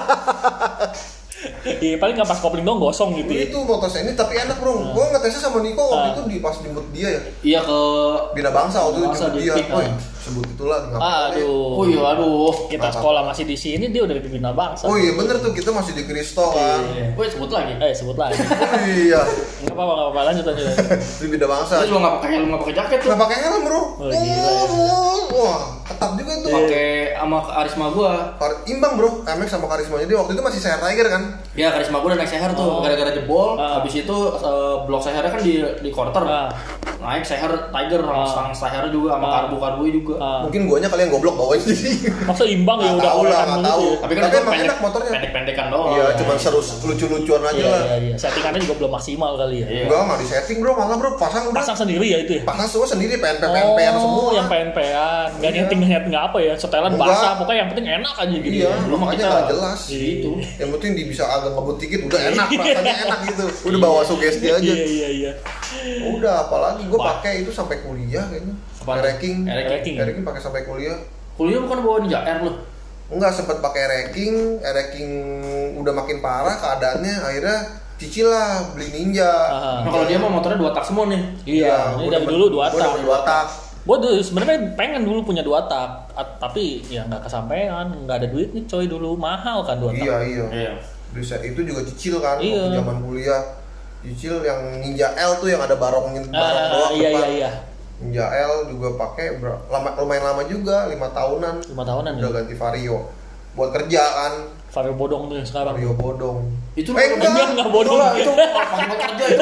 Iya, paling nggak pas kopling doang gosong gitu ya. Itu motor ini tapi enak bro. Gua ngetesnya sama Niko waktu itu pas jemput dia ya. Iya ke Bina Bangsa waktu itu Bangsa jemput di dia. Pik. Woi, sebut itulah nggak apa-apa. Aduh. Oh iya, aduh. Kita sekolah masih di sini, dia udah di Bina Bangsa. Oh iya bener tuh, kita masih di Kristo kan. Woi, sebut lagi. Sebut lagi. Oh iya, Nggak apa-apa, lanjut. di Bina Bangsa. Saya juga nggak pakai helm, nggak pakai jaket tuh. Nggak pakai helm bro. Oh, gila ya. Wah, ketat juga tuh. Pakai sama Karisma gua. Imbang bro, MX sama karismanya dia waktu itu masih Seher Tiger kan. Ya Karisma gua udah naik seher tuh, gara-gara jebol. Habis itu blok sehernya kan di quarter. Naik seher Tiger sama seher juga sama karbu juga. Mungkin guanya kali yang goblok bawain jadi. Masa imbang ya Nggak udah tahu lah, korekan nggak dulu tahu. tuh ya. Tapi kan Tapi itu emang enak motornya. pendek-pendekan doang. Iya, cuma seru lucu-lucuan aja lah. Iya. Settingannya juga belum maksimal kali ya. Iya. Enggak, nggak di setting bro, malah bro pasang udah. Pasang sendiri ya itu ya. Pasang semua sendiri, PNP semua. Yang PNP-an. Nggak Iya. nyeting nggak apa ya. Setelan Enggak. basah, pokoknya yang penting enak aja gitu. Iya, Belum makanya kita- nggak jelas. Gitu. Yang penting bisa agak ngebut dikit, udah enak, rasanya enak gitu. Udah bawa sugesti aja. Iya. Udah, apalagi gue pakai itu sampai kuliah kayaknya. Apaan? Racking. Racking. Racking pakai sampai kuliah. Kuliah bukan bawa Ninja R loh. Enggak sempet pakai racking udah makin parah keadaannya, akhirnya cicil lah beli Ninja. Nah, kalau dia mah motornya 2 tak semua nih. Iya, ini dari dulu 2 Gua tak. dari 2 tak. Gue dulu sebenarnya pengen dulu punya 2 tak, tapi ya nggak kesampaian, nggak ada duit nih coy dulu, mahal kan 2 tak. Iya. Bisa itu juga cicil kan Iya. waktu zaman kuliah. Cicil yang Ninja L tuh yang ada barong doang Iya. Ninja L juga pakai lumayan lama juga, 5 tahunan. 5 tahunan Udah ya. ganti Vario. Buat kerja kan, Vario bodong tuh yang sekarang. Vario bodong. Itu Enggak bodong. Itu pas kerja itu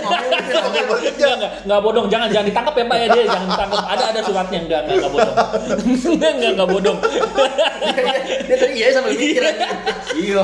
Enggak bodong, jangan ditangkap ya Pak ya, dia jangan ditangkap. Ada suratnya, enggak bodong. Enggak bodong. Dia tadi iya sambil mikir aja. Iya.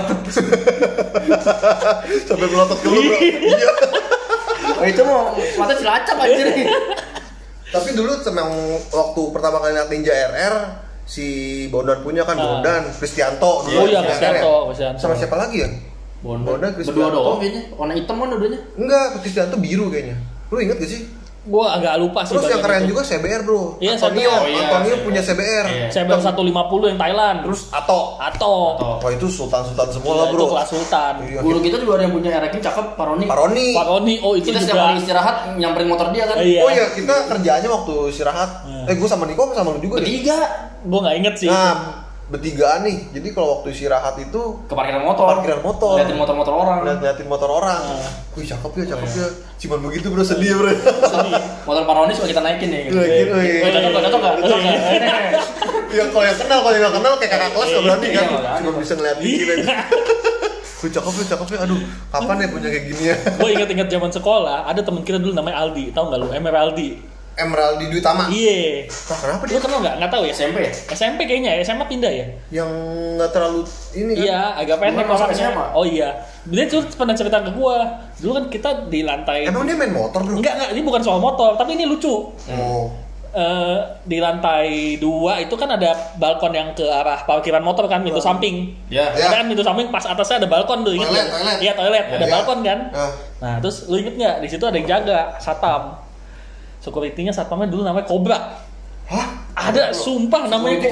Sampai melotot ke lu bro. Iya. Oh itu mau mata cilacap aja nih. Tapi dulu memang waktu pertama kali lihat Ninja RR si Bondan punya kan, Bondan, Kristianto dulu. Oh iya, Ninja Kristianto, RR. Kristianto. Sama siapa lagi ya? Bondan Kristianto. berdua doang kayaknya. Warna hitam kan dua-duanya. Enggak, Kristianto biru kayaknya. Lu inget gak sih? Gua agak lupa sih. Terus yang bagian keren itu. juga CBR bro. Iya, Antonio, CBR. Oh, iya, Antonio CBR. punya CBR. Iya. Saya baru 150 yang Thailand. Terus Ato. Atau Wah itu sultan-sultan semua lah itu bro. kelas Sultan. Iya. Guru kita juga ada yang punya Racking cakep, Paroni. Paroni. Oh itu Kita setiap juga. kali istirahat nyamperin motor dia kan. Iya. Oh iya, kita kerjaannya waktu istirahat. Gue sama Niko sama lu juga deh. Bertiga Gua nggak inget sih. Nah, bertigaan nih. Jadi kalau waktu istirahat itu ke parkiran motor. Liatin motor-motor orang. liatin motor orang. Wih cakep ya. Cuman begitu bro, sedih bro. Motor Paroni suka kita naikin ya gitu. Cocok enggak? Ya kalau yang kenal, kalau yang nggak kenal kayak kakak kelas nggak berani kan. Iya, Cuma bisa ngeliatin gitu. Wih cakep ya. Aduh, kapan ya punya kayak gini ya? Gue inget-inget zaman sekolah, ada temen kita dulu namanya Aldi, tahu nggak lu? Emeraldi. Emerald di Dwi Tama. Iya. Nah, kenapa Lu dia? kenal nggak? Nggak tahu ya. SMP ya? SMP kayaknya, SMA pindah ya. Yang nggak terlalu ini kan? Iya, agak pendek Bukan masuk orangnya. SMA. Oh iya. Dia tuh pernah cerita ke gua. Dulu kan kita di lantai. Emang dia main motor bro? Enggak, ini bukan soal motor, tapi ini lucu. Oh. Di lantai 2 itu kan ada balkon yang ke arah parkiran motor kan, pintu samping. Ya. Ya. Ada kan pintu samping pas atasnya ada balkon tuh, inget Toilet, nggak? toilet. Iya, toilet, ada Ya. balkon kan. Ah. Nah, terus lu inget nggak di situ ada yang jaga, satpam. Security-nya satpamnya dulu namanya Cobra. Hah? Ada, sumpah namanya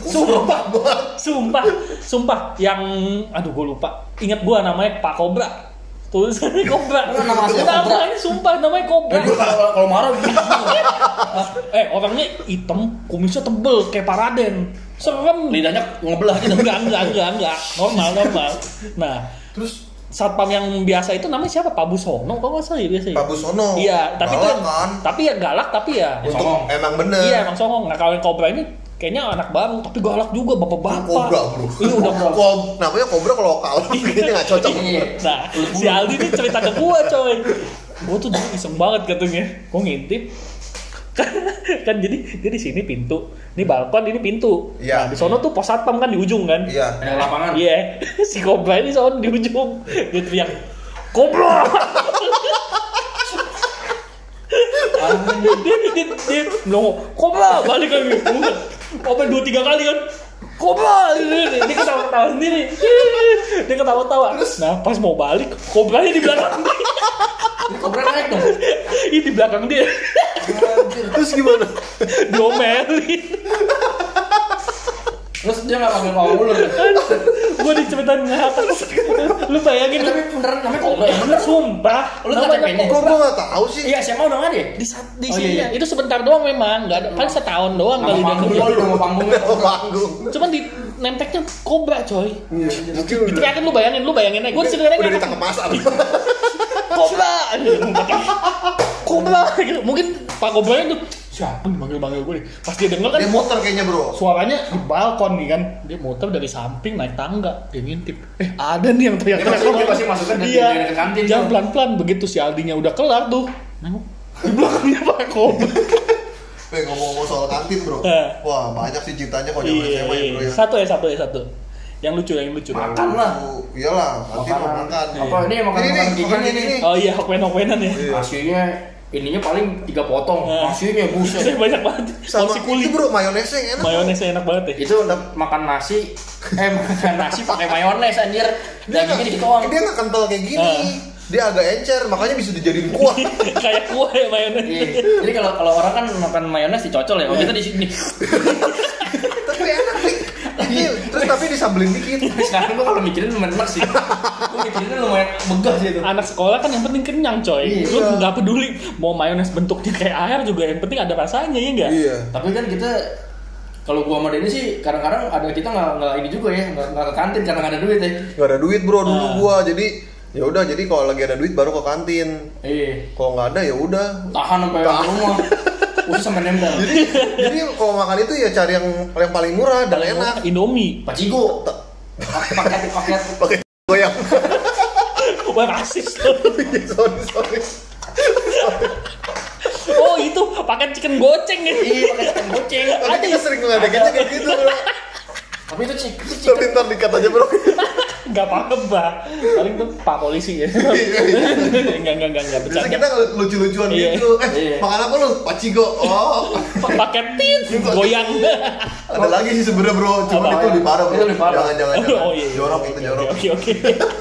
Sumpah yang aduh gue lupa. Ingat gue namanya Pak Kobra. Tulisannya Kobra. Namanya sumpah namanya Kobra. Kalau marah gitu. Orangnya hitam, kumisnya tebel kayak Paraden. Serem. Lidahnya ngebelah gitu. Enggak. Normal. Nah, terus satpam yang biasa itu namanya siapa? Pak Busono, kok nggak salah ya biasa? Pak Busono. Iya, tapi galak, kan? Tapi ya galak, tapi ya. Untuk songong. Emang bener. Iya, emang songong. Nah kalau yang Kobra ini kayaknya anak baru, tapi galak juga bapak-bapak. Kobra bro. Ini udah namanya Kobra ke lokal, kayaknya nggak cocok. Nah, si Aldi ini cerita ke gua coy. Gua tuh dulu iseng banget katanya. Gua ngintip. Kan jadi di sini pintu, ini balkon, ini pintu. Iya. Nah di sono tuh pos satpam kan di ujung kan. Iya. Ada lapangan. Iya. Si Kobra ini sono di ujung. Dia teriak, Kobra. Dia bilang, Kobra, balik lagi. Kobra 2-3 kali kan. Kobra, dia ketawa-ketawa sendiri. Dia ketawa-ketawa. Nah pas mau balik, Kobranya di belakang dia. Kobra naik dong. Ini di belakang dia. Terus gimana? Diomelin. Terus dia nggak panggil Pak Ulur. Gue diceritain ngakak. Lu bayangin. Tapi beneran namanya Kobra ya bener. Sumpah. Lu nggak TP-nya? Kok gue nggak tahu sih? Iya, SMA udah nggak deh. Di sini ya. Itu sebentar doang memang. Nggak ada. Paling setahun doang kali dia kerja. Nama panggungnya. Panggung. Cuman di nempelnya Kobra coy. Itu Diteriakin lu bayangin aja. Gue diceritain udah ngakak. ditangkap pasar. Kobra. Kobra gitu. Mungkin Pak Kobranya tuh siapa nih manggil-manggil gue nih. Pas dia denger kan Dia muter kayaknya bro. suaranya di balkon nih kan. Dia muter dari samping naik tangga. Dia ngintip. Ada nih yang teriak-teriak. Dia pasti masukkan dari Iya. kantin. Jangan pelan-pelan. Begitu si Aldinya udah kelar tuh. Nengok. Di belakangnya Pak Kobra. Ngomong-ngomong soal kantin bro. Wah banyak sih ceritanya kalau zaman SMA ya bro ya. Satu. Yang lucu. Makan lah. Iyalah, kantin mau makan. Apa ini makan gini nih. Oh iya, hokwen-hokwenan ya. Nasinya ininya paling 3 potong. Nasinya buset. Banyak banget. Sama Porsi kulit. itu bro, mayonesnya yang enak. Mayonesnya enak banget ya. Itu makan nasi pakai mayones anjir. Dagingnya dikit doang. Dia nggak kental kayak gini. Dia agak encer, makanya bisa dijadiin kuah. Kayak kuah ya mayones. Iya. Jadi kalau orang kan makan mayones dicocol ya. Oh kita di sini. Tapi enak nih. Terus tapi disambelin dikit. Sekarang gua kalau mikirin lumayan enak sih. Gua mikirin lumayan megah sih itu. Anak sekolah kan yang penting kenyang coy. Lu nggak peduli mau mayones bentuknya kayak air juga, yang penting ada rasanya ya enggak? Iya. Tapi kan kita kalau gua sama Denny sih kadang-kadang ada kita nggak ini juga ya, nggak ke kantin karena nggak ada duit ya. Nggak ada duit bro dulu gua, jadi ya udah, jadi kalau lagi ada duit baru ke kantin. Iya. Kalau nggak ada ya udah. Tahan sampai rumah. Udah sampai nempel. Jadi kalau makan itu ya cari yang paling murah dan enak. Indomie. Pacigo. Paket. Goyang. Wah rasis. Sorry. Oh itu pakai chicken goceng ya. Iya, pakai chicken goceng. Tapi kita sering ngeledekinnya kayak gitu bro. Tapi itu Tapi ntar dikat aja bro. Gak apa-apa, Pak. Paling tuh Pak polisi ya. Enggak Biasanya bercanda. kita lucu-lucuan gitu. Makan apa lu? Pacigo. Oh. Pakai tit goyang. Ada lagi sih sebenarnya bro, cuman itu lebih parah bro. Itu lebih parah. Jangan. Oh iya. Jorok itu jorok. Oke.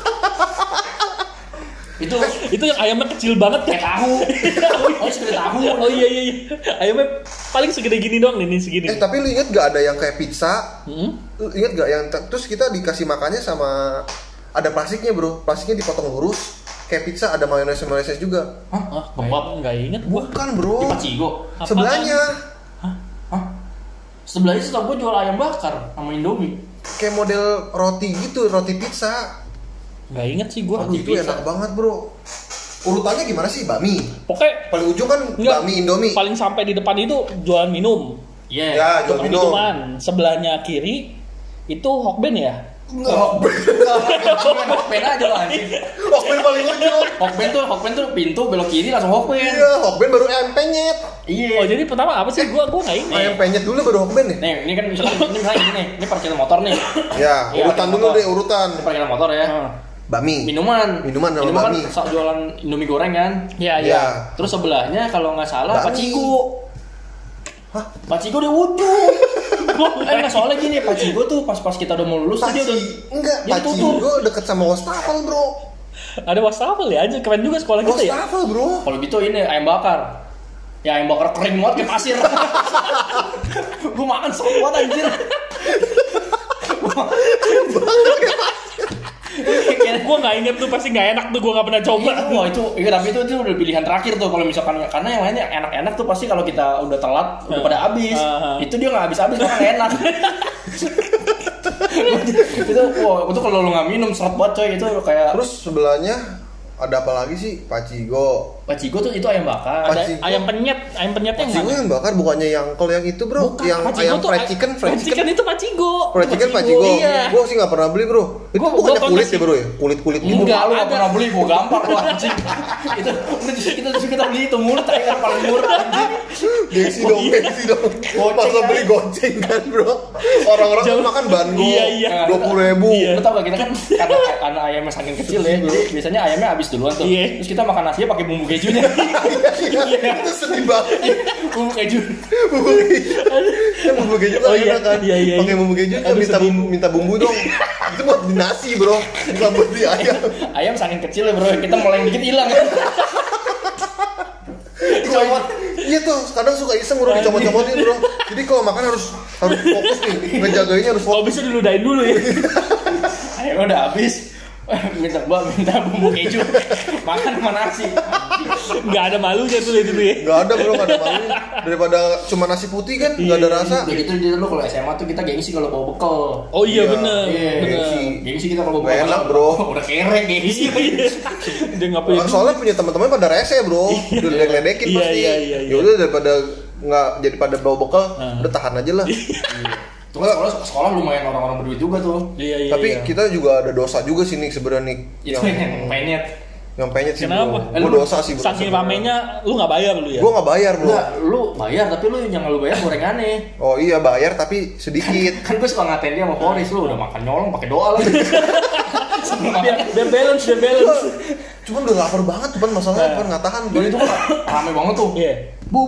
Itu yang ayamnya kecil banget kayak tahu. Oh, segede tahu. Oh iya. Ayamnya paling segede gini doang nih segini. Tapi lu inget gak ada yang kayak pizza? Lu inget gak yang terus kita dikasih makannya sama ada plastiknya bro, plastiknya dipotong lurus kayak pizza, ada mayones juga. Hah? Bapak nggak inget gua. Bukan bro. Di Pacigo. Sebelahnya. Hah? Sebelahnya setahu gue jual ayam bakar sama Indomie. Kayak model roti gitu, roti pizza. Nggak inget sih gua. Aduh itu enak banget bro. Urutannya gimana sih? Bami. Pokoknya Paling ujung kan bami Indomie. paling sampai di depan itu jualan minum. Iya. Ya, jual minum. Minuman. Sebelahnya kiri itu Hokben ya? Hokben aja lah anjing. Hokben paling ujung. Hokben tuh pintu belok kiri langsung Hokben. Iya, Hokben baru ayam penyet. Oh jadi pertama apa sih? Gua nggak inget. Ayam penyet dulu baru Hokben nih. Nih, ini kan misalnya gini nih. Ini parkiran motor nih. Ya, Iya, urutan pakai dulu motor. deh, urutan. Ini parkiran motor ya. Bami. Minuman sama kan bami. jualan Indomie goreng kan. Iya. Iya. Terus sebelahnya kalau nggak salah Bami. Pacigo. Hah? Pacigo di ujung. Nggak soalnya gini, Pacigo tuh pas kita udah mau lulus tuh dia udah Enggak, dia tutup. Pacigo deket sama Wastafel bro. Ada wastafel ya aja, keren juga sekolah kita ya. Wastafel bro. Kalau gitu ini ayam bakar. Ya ayam bakar kering banget kayak pasir. Gue makan sok banget anjir. Gue nggak inget tuh, pasti nggak enak tuh, gue nggak pernah coba. Wah itu, tapi itu udah pilihan terakhir tuh kalau misalkan, karena yang lainnya enak-enak tuh pasti kalau kita udah telat udah pada habis. Itu dia nggak habis-habis karena nggak enak. Itu kalau lu nggak minum seret banget coy, itu kayak. Terus sebelahnya ada apa lagi sih? Pacigo tuh itu ayam bakar. Ayam penyetnya yang Pacigo yang bakar, bukannya yang kalau yang itu bro. Bukan, yang Pacigo ayam tuh fried chicken itu Pacigo. Pacigo. Iya. Gue sih nggak pernah beli bro. Itu bukannya kulit ya bro ya? Kulit Enggak, lu nggak pernah beli, gue gampang lu anjing. Itu kita beli itu mulut kayak paling murah anjing. Gengsi dong. Masa beli goceng kan bro? Orang-orang tuh makan bango 20.000. Lu tau gak, kita kan karena ayamnya saking kecil ya, jadi biasanya ayamnya habis duluan tuh. Terus kita makan nasinya pakai bumbu kejunya. Iya, itu sedih banget. Bumbu keju. Kan bumbu keju kan enak kan. Pakai bumbu keju kan minta bumbu dong. Itu buat di nasi bro, bukan buat di ayam. Ayam saking kecil ya bro, kita meleng dikit hilang kan. Dicomot. Iya tuh, kadang suka iseng bro dicomot-comotin bro. Jadi kalau makan harus fokus nih, ngejagainya harus fokus. Kalau bisa diludahin dulu ya. Ayamnya udah habis. minta bumbu keju, makan sama nasi. Nggak ada malunya tuh itu ya. Nggak ada bro, nggak ada malunya. Daripada cuma nasi putih kan, nggak ada rasa. Jadi itu dulu kalau SMA tuh kita gengsi kalau bawa bekal. Oh iya bener. Gengsi kita kalau bawa bekal. Enak bro. Udah kere gengsi. Dia nggak punya. Soalnya punya teman-teman pada rese bro, udah ledekin pasti. Ya udah daripada nggak jadi pada bawa bekal, udah tahan aja lah. Tuh sekolah lumayan orang-orang berduit juga tuh. Tapi kita juga ada dosa juga sih nih sebenarnya nih. Itu yang penyet. Yang penyet sih. Kenapa? Gue dosa sih. Saking ramenya lu nggak bayar lu ya? Gue nggak bayar bro. Lu bayar tapi lu jangan lu bayar gorengannya. Oh iya bayar tapi sedikit. Kan gue suka ngatain dia sama Boris, lu udah makan nyolong pakai doa lagi. biar balance. Cuman udah lapar banget cuman masalahnya nggak tahan. Itu kan rame banget tuh. Iya. Bu,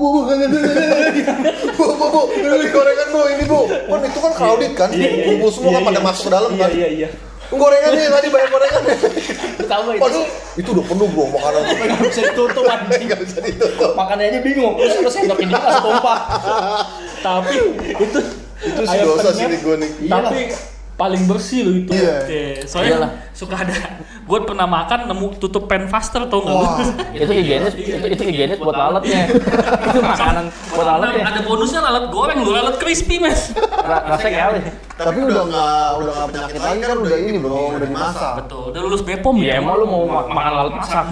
ini gorengan bu, ini bu. Kan itu kan crowded kan, kumpul semua kan pada masuk ke dalam kan. Iya. Gorengannya tadi banyak gorengannya. Tahu itu. Padahal itu udah penuh bro makanan. Nggak bisa ditutup anjing. Nggak bisa ditutup. Makannya aja bingung. Terus sendok ini langsung tumpah. Tapi itu sih dosa sih gue nih. Tapi paling bersih lo itu. Iya. Soalnya suka ada. Gue pernah makan nemu tutup pen faster tau nggak? Itu higienis buat lalatnya. Itu makanan buat lalatnya. Ada bonusnya lalat goreng, lalat crispy mas. Rasanya kali. Tapi udah nggak penyakit lagi kan udah ini bro, udah dimasak. Betul, udah lulus BPOM ya. Emang lu mau makan lalat masak?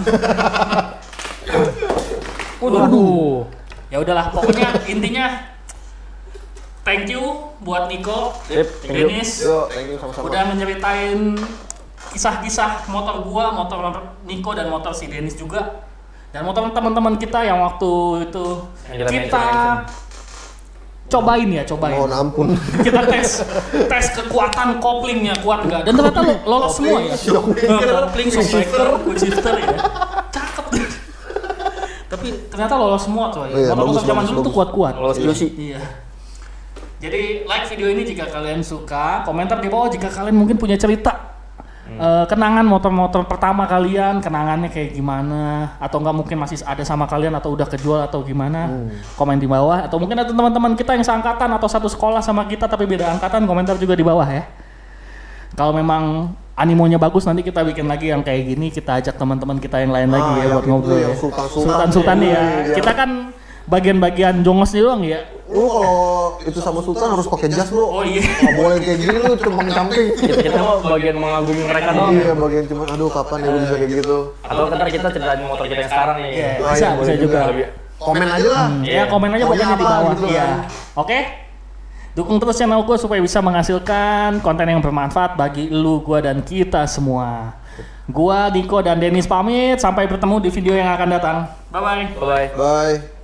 Waduh. Ya udahlah, pokoknya intinya thank you buat Niko, Denis, udah menyeritain kisah-kisah motor gua, motor Niko dan motor si Denis juga, dan motor teman-teman kita yang waktu itu kita cobain. Mohon ampun. Kita tes kekuatan koplingnya kuat nggak? Dan ternyata lolos semua ya. Kopling, shockbreaker, quick shifter ya. Cakep. Tapi ternyata lolos semua coy. Motor zaman dulu tuh kuat-kuat. Lolos dulu sih. Iya. Jadi like video ini jika kalian suka, komentar di bawah jika kalian mungkin punya cerita kenangan motor-motor pertama kalian, kenangannya kayak gimana, atau enggak mungkin masih ada sama kalian atau udah kejual atau gimana, komen di bawah. Atau mungkin ada teman-teman kita yang seangkatan atau satu sekolah sama kita tapi beda angkatan, komentar juga di bawah ya. Kalau memang animonya bagus nanti kita bikin lagi yang kayak gini, kita ajak teman-teman kita yang lain lagi ya buat ngobrol ya. Sultan ya. Kita kan bagian-bagian jongosnya doang ya. Lu kalau itu sama Sultan harus pakai jas bro. Oh iya. Nggak boleh kayak gini lu cuma camping. Kita mau bagian mengagumi mereka doang. Iya bagian cuma aduh kapan ya bisa kayak gitu. Atau ntar kita ceritain motor kita yang sekarang nih. Bisa juga. Komen aja lah. Ya komen aja pokoknya di bawah. Iya. Oke. Dukung terus channel gue supaya bisa menghasilkan konten yang bermanfaat bagi lu, gua dan kita semua. Gua, Niko dan Denis pamit. Sampai bertemu di video yang akan datang. Bye bye. Bye. Bye.